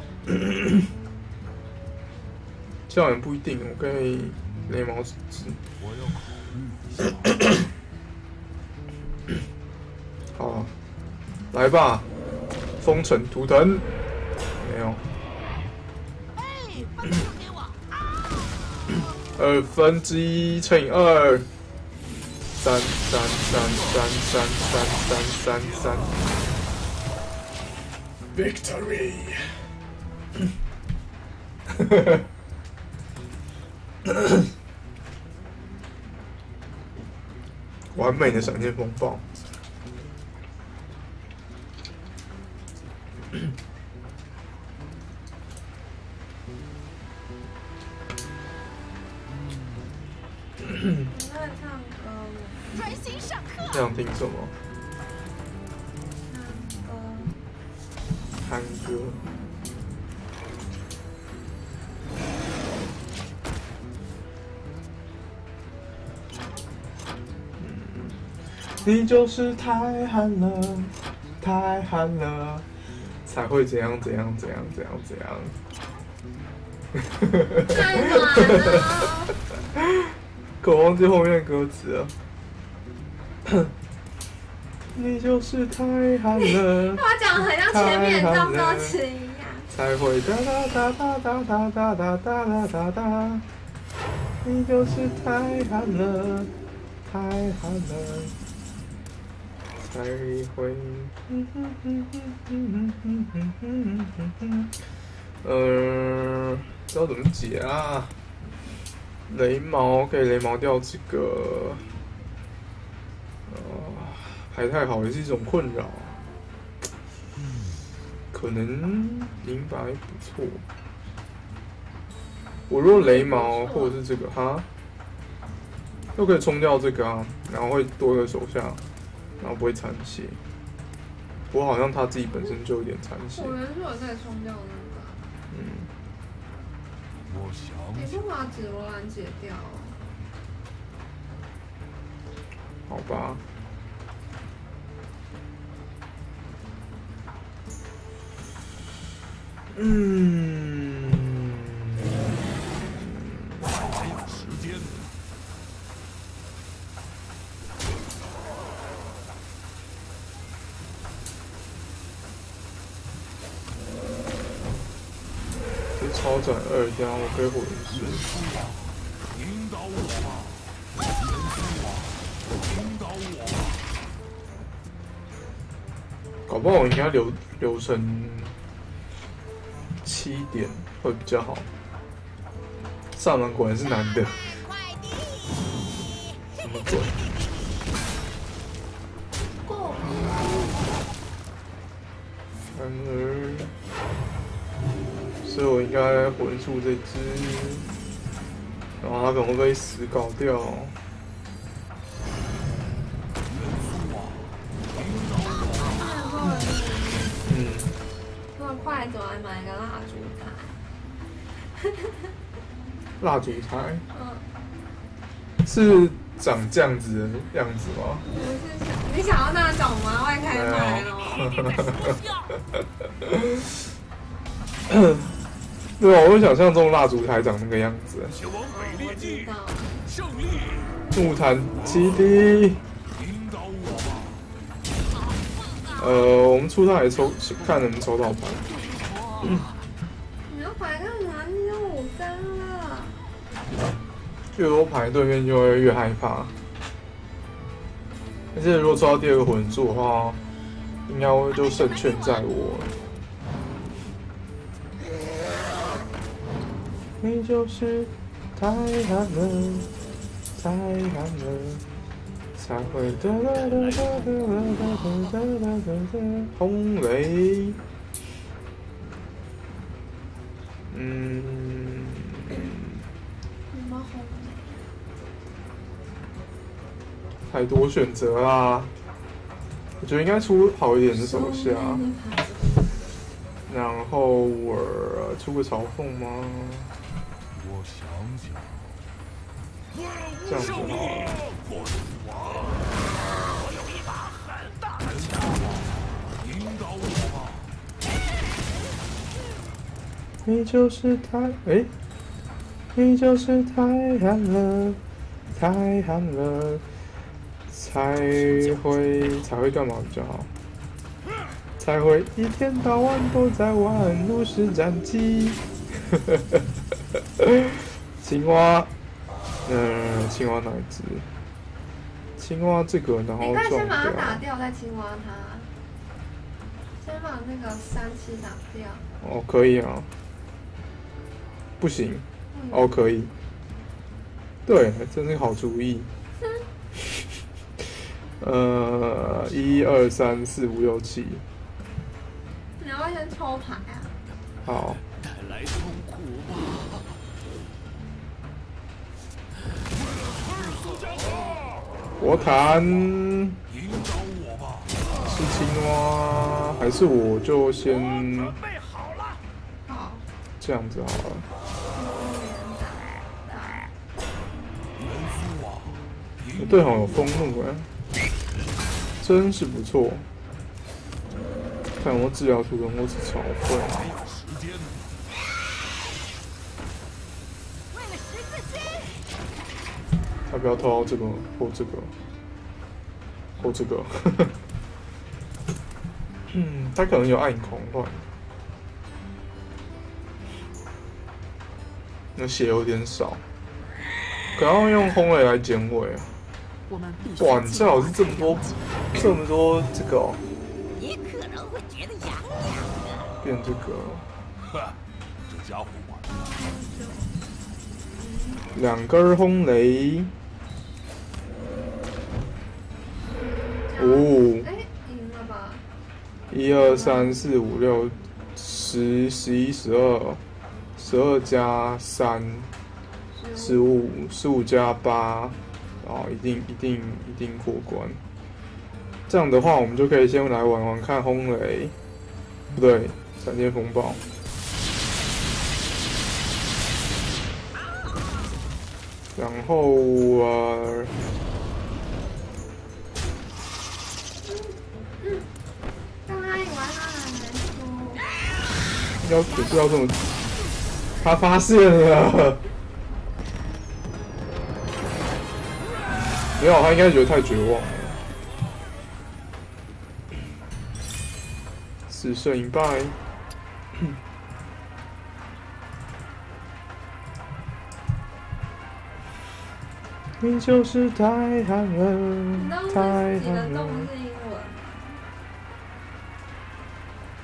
这样也不一定，我可以雷毛纸。好，来吧，风尘图腾没有。二分之一乘以二，三三三三三三三三三 ，Victory！ 完美的闪电风暴。 你在唱歌吗？ 专心上课。 想听什么？ 唱歌。 唱歌。你就是太寒了，太寒了，才会怎样怎样怎样怎样怎样。 太暖了。 可忘记后面的歌词了。你就是太寒了。 我讲得很像前面那张歌词一样。 才会哒哒哒哒哒哒哒哒哒哒哒。你就是太寒了，太寒了。才会，呃，知道怎么解啊？雷毛可以雷毛掉这个，呃，牌太好也是一种困扰，可能银白不错。我如果雷毛或者是这个哈，都可以冲掉这个啊，然后会多一个手下。然后不会残血，不过好像他自己本身就有点残血。 我元素也可以冲掉那个。 嗯。 我想。 你不把紫罗兰解掉？ 好吧。嗯。 还有时间。 超转二加，我可以火人师。 引导我吧，元素啊！ 搞不好应该留留成七点会比较好。萨满果然是男的，什么鬼？反而，所以我应该魂术这只，然后他可能会被死搞掉。嗯， 这么快走来买一个蜡烛台。 蜡烛台， 嗯， 是长这样子的样子吗？ 不是想你想要那种吗？外开卖哦。 对啊，我想象中蜡烛台长那个样子。 前往北我利记知道。 胜利， 木炭基地。 引导我吧。 呃，我们出套也抽，看能不能抽到牌。嗯你要排干嘛？你有五张了。 越多牌，对面就会越害怕。而且如果抽到第二个魂柱的话，应该会就胜券在我了。你就是太寒了，太寒了，才会哒哒哒哒哒哒哒哒哒轰雷。嗯。 什么红梅？ 太多选择啦，我觉得应该出好一点的手下，然后我出个嘲讽吗？ 我想想， 这样子好了。 我有一把很大的枪，引导我吧。 你就是太哎，你就是太寒了，太寒了，才会才会干嘛比较好？才会一天到晚都在玩炉石战记。青蛙，嗯，青蛙哪一只？青蛙这个，然后你快先把它撞打掉，再青蛙它。先把那个三七打掉。 哦，可以啊。不行，哦，可以。对，真是个好主意。呃，一二三四五六七。 你要不要先抽牌啊？ 好。 带来痛苦吧。 我弹。 引导我吧。 是青蛙，还是我就先准备好了。 好。 这样子好了。对好有风怒哎，真是不错。看我治疗图跟我只嘲讽。 还有时间。 为了十字军。 他不要偷到这个或这个或这个。嗯，他可能有暗狂幻。那血有点少，可能要用轰雷来减尾啊。哇，你最好是这么多，这么多这个哦。 你可能会觉得痒痒的。 变这个。 哈，这家伙完了。 两根轰雷。哦。 哎，赢了吧？ 一二三四五六，十、十一、十二，十二加三，十五，十五加八。哦，一定一定一定过关。这样的话，我们就可以先来玩玩看轰雷，不对，闪电风暴。然后呃， 嗯，刚刚赢完他很难说。 要可不要这么？他发现了。没有，他应该觉得太绝望了。死胜一败。你就是太寒了，太寒了。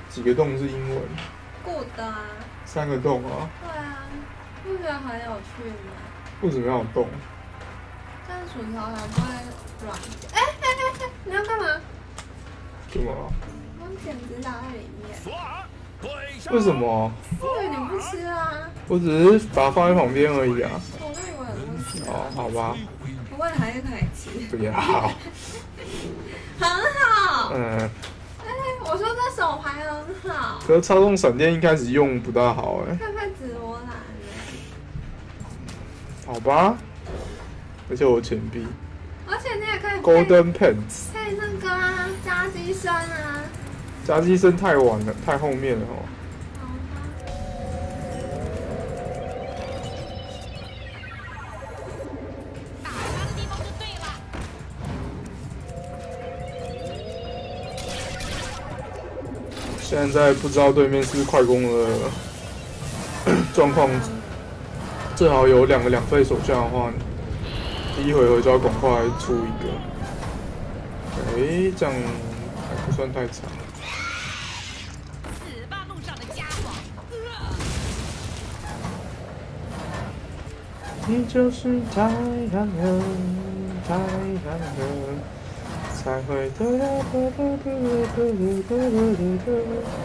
几个洞是英文？ good 啊。 三个洞啊。 对啊，不觉得很有趣吗？ 为什么要有洞？ 这样薯条才不会软。哎哎哎哎，你要干嘛？ 怎么？ 我剪指甲在里面。 索尔，对上。 为什么？ 因为你不吃啊。 我只是把它放在旁边而已啊。 我刚以为你不吃。 哦，好吧。 不过你还是可以吃。 不要。 很好。 嗯。 哎，我说这手牌很好。 可是操纵闪电一开始用不大好哎、欸。 看看紫罗兰。 好吧。而且我钱币。 而且你也可以。 Golden Pants。 可以那个啊，加机身啊。 加机身太晚了，太后面了哦。 打他的地方就对了。 现在不知道对面是不是快攻的状况，最好有两个两费手下的话，第一回合就要赶快出一个。哎、欸，这样还不算太长。 死吧，路上的家伙！ 你就是太阳了，太阳了，才会得到得得得得得得得得。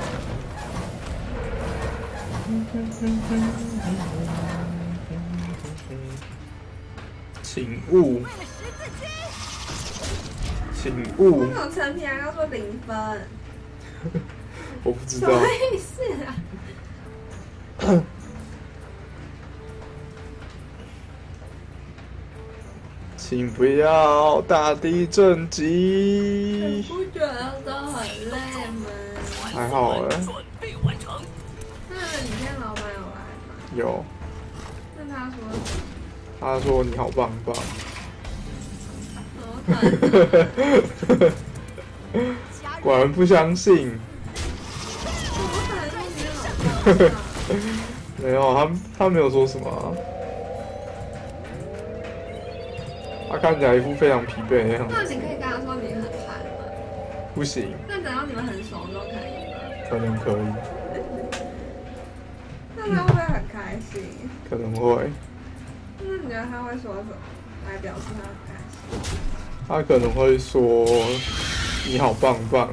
请勿，请勿。 为什么陈皮还要说零分？ 我不知道。 什么意思啊？ 请不要大地震级。 你不觉得都很累吗？ 还好哎、欸。 准备完成。 那你今天老板有来吗？ 有。 那他说什么？ 他说你好棒棒。果然不相信。没有，他他没有说什么、啊。他看起来一副非常疲惫的样子。 那你可以跟他说你很烦吗？ 不行。 那等到你们很熟之后可以吗？ 可能可以。 那他会不会很开心？ 可能会。 那你觉得他会说什么来表示他很开心？ 他可能会说你好棒棒，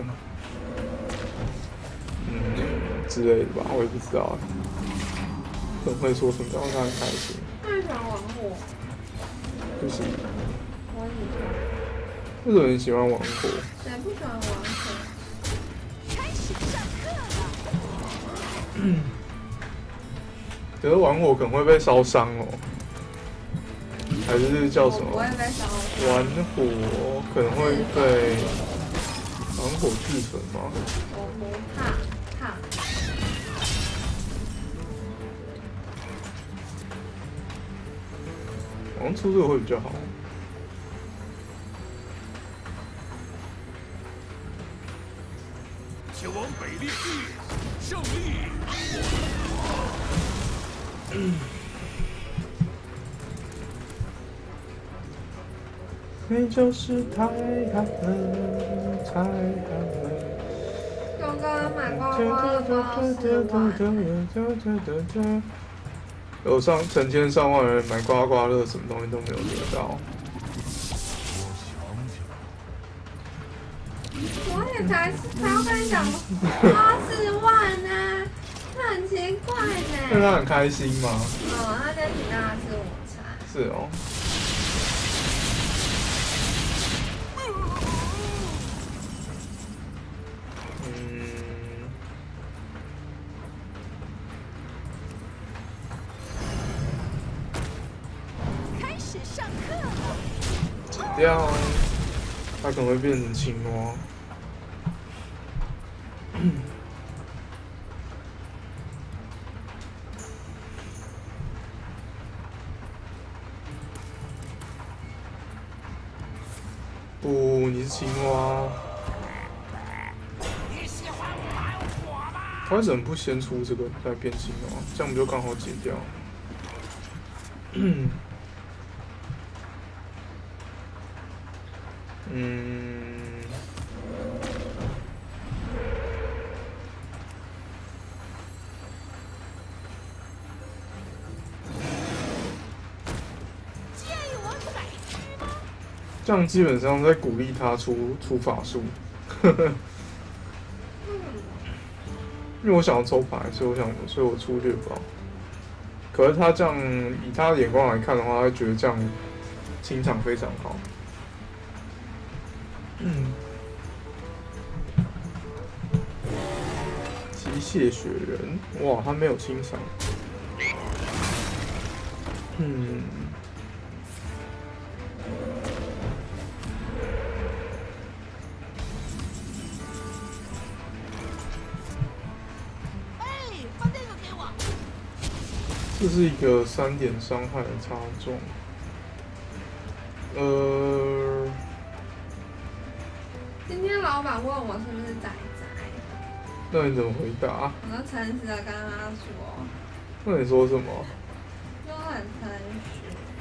嗯之类的吧，我也不知道。可能会说什么让他很开心。 那你喜欢玩火？ 不行。 我喜欢。 为什么你喜欢玩火？ 谁不喜欢玩火？ 开始上课了。 嗯。可是玩火可能会被烧伤哦。还是叫什么？ 不会被烧。 玩火可能会被玩火自焚吗？ 我不怕，怕。 好像出这个会比较好。 前往北烈地，胜利！ 嗯。你就是太阳了，太阳了。 勇哥买刮刮乐刮到四万。 有上成千上万人买刮刮乐，什么东西都没有得到。 我也才，才要跟你讲花四万呢，那很奇怪呢。 那他很开心吗？ 哦，他在请大家吃午餐。 是哦。这样，它可能会变成青蛙。不，你是青蛙。 你喜欢玩火吗？ 他为什么不先出这个再变青蛙？这样不就刚好解掉？嗯。嗯， 这样基本上在鼓励他出出法术。因为我想要抽牌，所以我想，所以我出略包。可是他这样以他的眼光来看的话，他会觉得这样清场非常好。嗯。机械雪人，哇，他没有清场。嗯。这是一个三点伤害的插中，呃， 今天老板问我是不是仔仔， 那你怎么回答？ 我就诚实的跟他说。 那你说什么？ 说很诚实。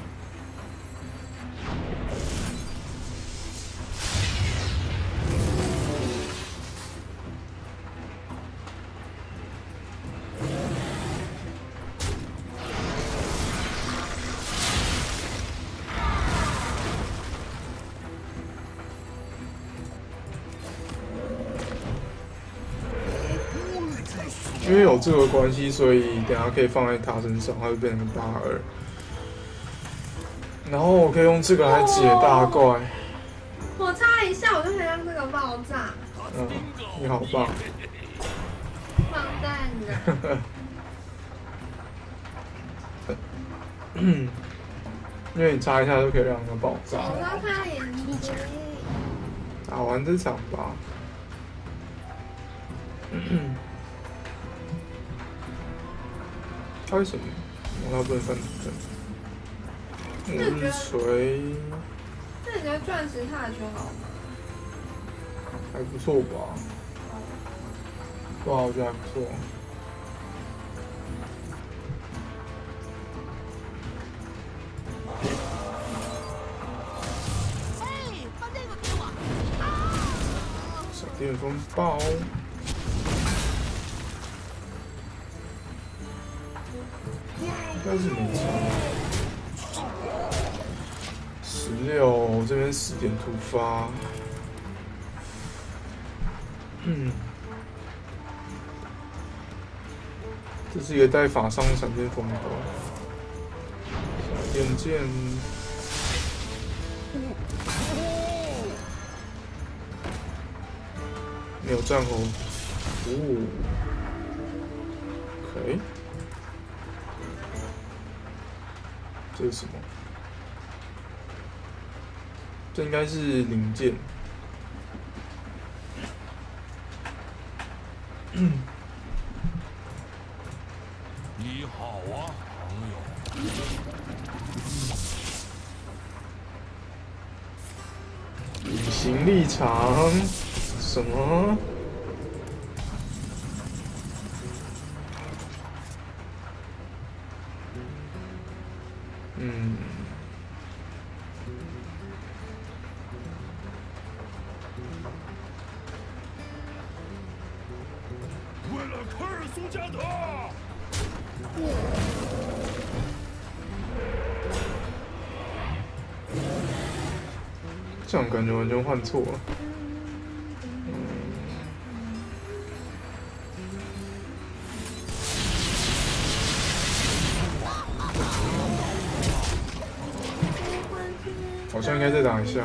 因为有这个关系，所以等下可以放在他身上，他就变成八二。然后我可以用这个来解大怪。 我擦一下，我就可以让这个爆炸。 嗯，你好棒。 棒蛋的。 嗯，因为你插一下就可以让它爆炸。 我要看眼睛。 打完这场吧。嗯。他为什么？我他不能翻腾。温锤。 那你觉得钻石踏球好吗？ 还不错吧。对啊，我觉得还不错。 哎，把那个给我！ 闪电风暴。应该是没差。十六这边十点突发，嗯，这是一个带法伤的闪电风暴，闪电剑，没有战后，哦 ，OK。这是什么？这应该是零件。 你好啊，朋友。 隐形立场？什么？嗯， 为了科尔苏加特， 这样感觉完全换错了。好像应该再打一下。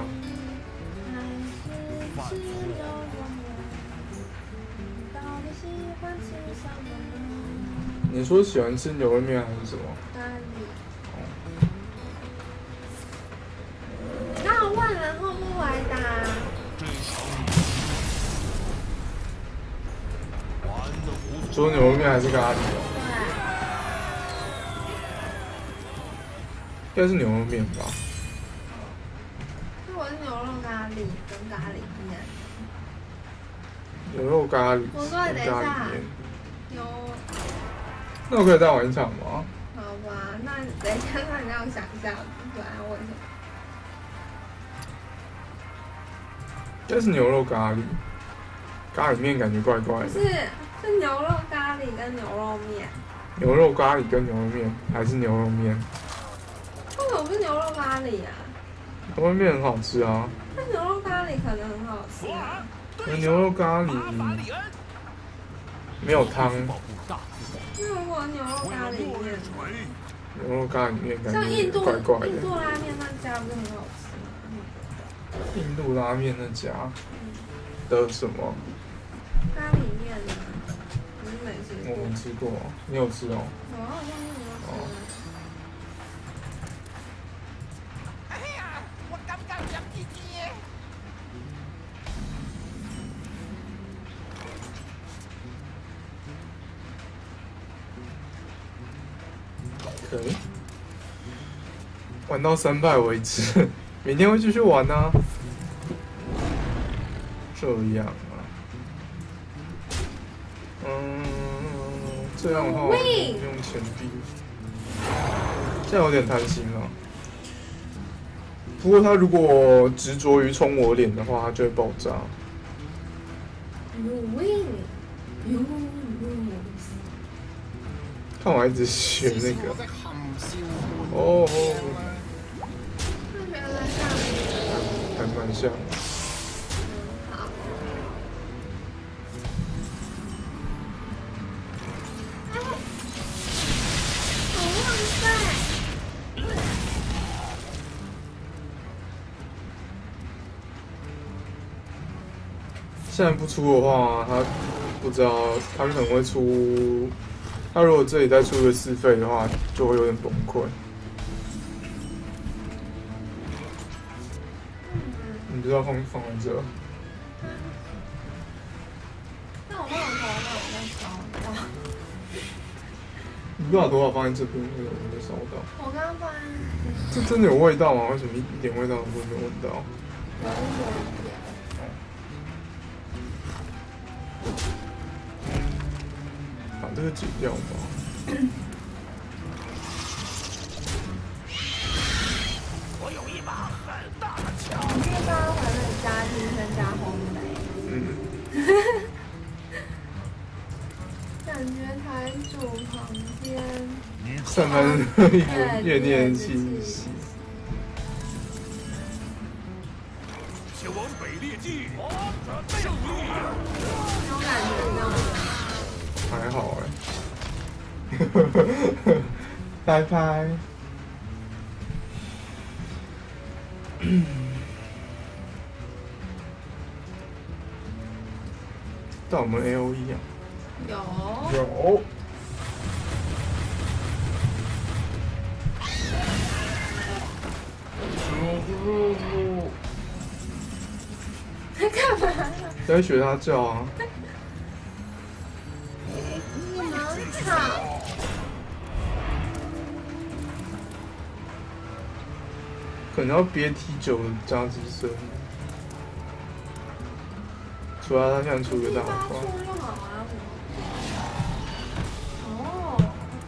你说喜欢吃牛肉面还是什么？ 咖喱。那我问然后不回答。 说牛肉面还是咖喱？对。应该是牛肉面吧。 咖喱跟咖喱面， 牛肉咖喱我说等一下，牛。 那我可以再玩一场吗？ 好吧，那等一下，那你让我想一下，对，要问什么？ 应该是牛肉咖喱，咖喱面感觉怪怪的。 不是，是牛肉咖喱跟牛肉面。 牛肉咖喱跟牛肉面，还是牛肉面？ 为什么不是牛肉咖喱啊？ 头焖面很好吃啊。 那牛肉咖喱可能很好吃。 那牛肉咖喱没有汤。 因为我牛肉咖喱面， 牛肉咖喱面感觉像印度怪怪的。 印度拉面那家不是很好吃吗？ 印度拉面那家的什么？ 咖喱面啊，你是没吃过？ 我没吃过，你有吃哦？ 我好像没有吃。 哎呀，我敢不敢讲弟弟？ 可以玩到三败为止，明天会继续玩啊。这样啊，嗯，这样的话我用钱币，这样有点贪心了。不过他如果执着于冲我脸的话，他就会爆炸。 You win, you lose。 看我一直学那个。哦。 那原来像你。 还蛮像。 好。哎，好哇塞！ 现在不出的话，他不知道，他可能会出。他如果这里再出个四费的话，就会有点崩溃。你不知道放放在这？ 那我忘了头，那我再烧到。 你不把头发放在这边，那个我会烧到。 我刚刚放在。 这真的有味道吗？为什么一一点味道都没有闻到？ 有一点点。 把这个解掉吧。 我有一把很大的枪。 你这个刚刚还能加金身加红雷。 嗯。 感觉台主旁边散发着一股怨念的气息。 前往北猎季，胜利！ 有感觉这样吗？ 还好哎。拜拜。到我们 A O E 啊？ 有。 有。 在干嘛？ 在学他叫啊。 很吵。 可能要憋 T 九的加机声。除了他现在出个大花。 哦。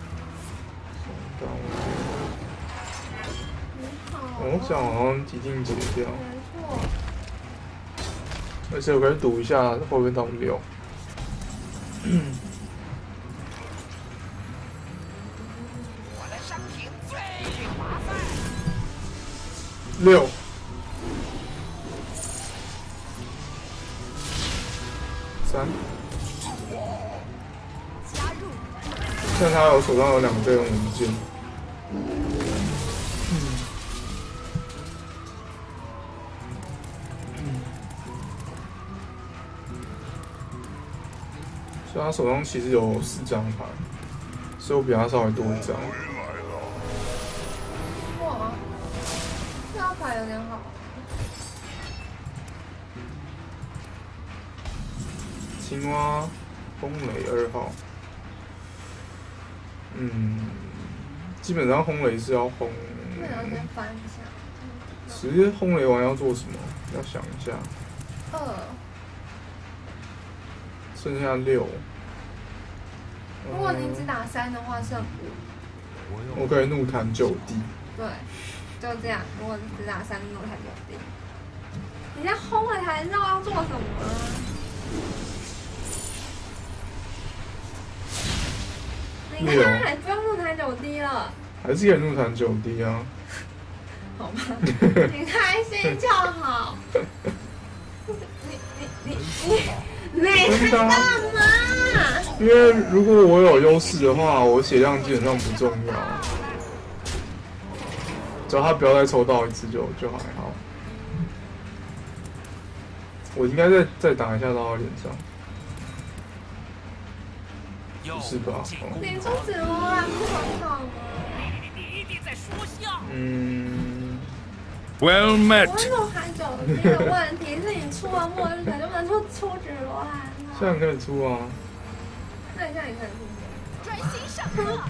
我想好像一定解掉。 没错。 而且我可以赌一下会不会到六。 我的商品最划算。 六。三。 加入。 现在他有手上有两备用文件。所以他手上其实有四张牌，所以我比他稍微多一张。 哇，这张牌有点好。 青蛙，风雷二号。嗯，基本上轰雷是要轰。 那要先翻一下。 直接轰雷完要做什么？要想一下。 二。 剩下六。 如果你只打三的话，剩五。 我可以怒弹九地。 对，就这样。如果你只打三，怒弹九地。人家轰了才知道要做什么啊！你看，不用怒弹九地了。 还是可以怒弹九地啊。 好吧？你开心就好。你你你你你在干嘛？ 因为如果我有优势的话，我血量基本上不重要，只要他不要再抽到一次就就还好。我应该再再打一下到他脸上。不是吧？哦、 你出紫罗兰不很好吗？ 你一定在说笑。 嗯。 Well met。 我有海酒的问题是你出了末日才就能出出紫罗兰啊。 现在可以出啊。 那你现在也可以出。 专心上课。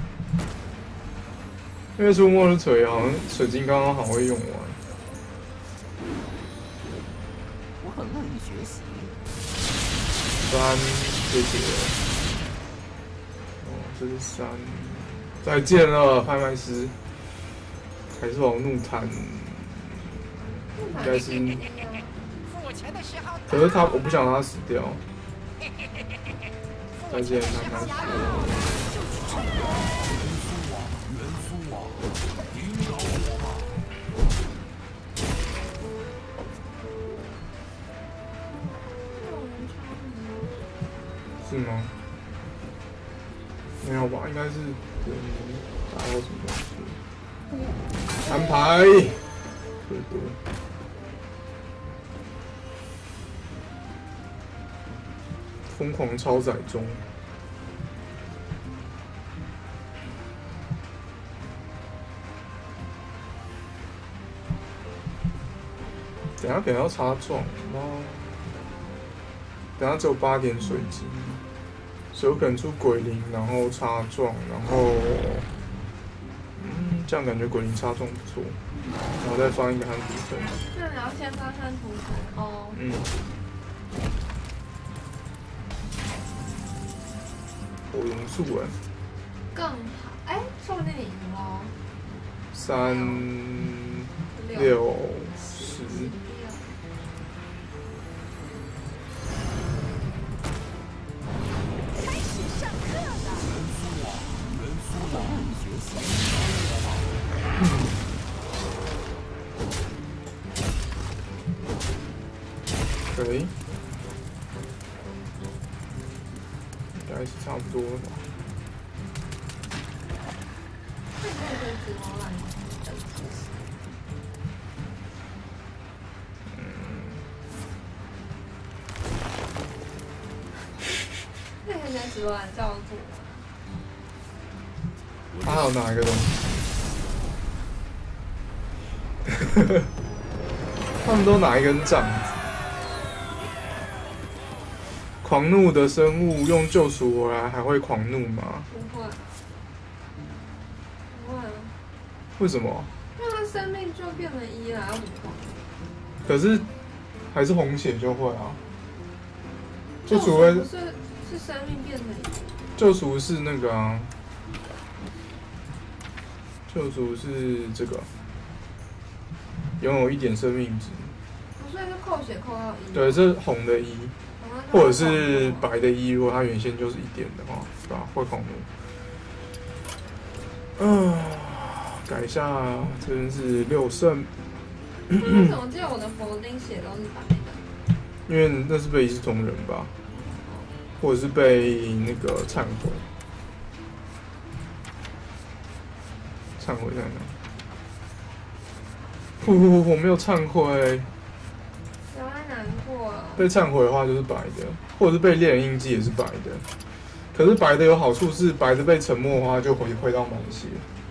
因为出末日锤好像水晶刚刚好会用完。 我很乐意学习。 三，谢谢。这是三，再见了，拍卖师。还是往怒弹，应该是。可是他，我不想让他死掉。再见，拍卖师。是吗？没有吧，应该是嗯，打到什么东西？安排，最多。疯狂超载中。等下可能要插撞吗？等下只有八点水晶。所以有可能出鬼灵，然后插撞，然后，嗯，这样感觉鬼灵插撞不错，然后再放一个汉图腾。 那你要先放汉图腾哦。嗯。 火元素哎。 更好，哎，说不定你赢喽。 三六十。可以，应该是差不多了吧。嗯。 那个在紫罗兰叫住。 他还有哪一个东西？他们都拿一根杖子。狂怒的生物用救赎回来还会狂怒吗？ 不会，不会啊。 为什么？ 因为他生命就变成一了，要怎么狂？ 可是还是红血就会啊。救赎会是是生命变成一。 救赎是那个啊。救赎是这个，拥有一点生命值。 所以是扣血扣到一。 对，这是红的一。或者是白的一，如果它原先就是一点的话，对吧？会狂怒。嗯、呃，改一下，这边是六胜。 为什么记得我的佛丁血都是白的？ 因为那是被一视同仁吧，或者是被那个忏悔。忏悔在哪？不不不，我没有忏悔。被忏悔的话就是白的，或者是被猎人印记也是白的。可是白的有好处是，白的被沉默的话就回回到满血。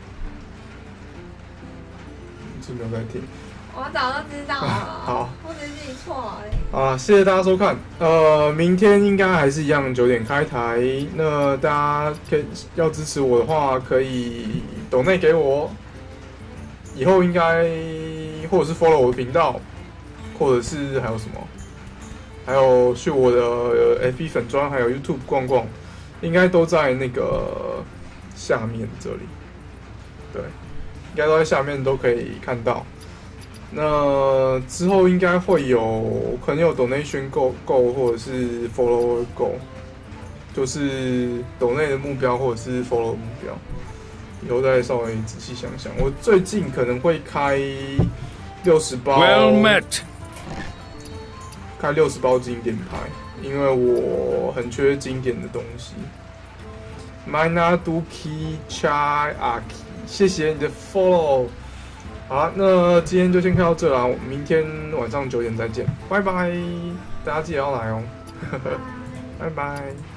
是没有在听。 我早就知道了。 啊、好， 我只是自己错而已。 啊，谢谢大家收看。呃，明天应该还是一样九点开台。那大家可以要支持我的话，可以抖内给我。以后应该或者是 follow 我的频道，或者是还有什么？还有去我的 F B 粉专，还有 YouTube 逛逛，应该都在那个下面这里。对，应该都在下面都可以看到。那之后应该会有，可能有 donation go go 或者是 follower go， 就是 donate 的目标或者是 follow 的目标。 以后再稍微仔细想想。我最近可能会开六十包 Well met， 开六十包经典牌，因为我很缺经典的东西。Minaduki Chai Aki， 谢谢你的 follow。好，那今天就先看到这啦，我们明天晚上九点再见，拜拜，大家记得要来哦，拜拜。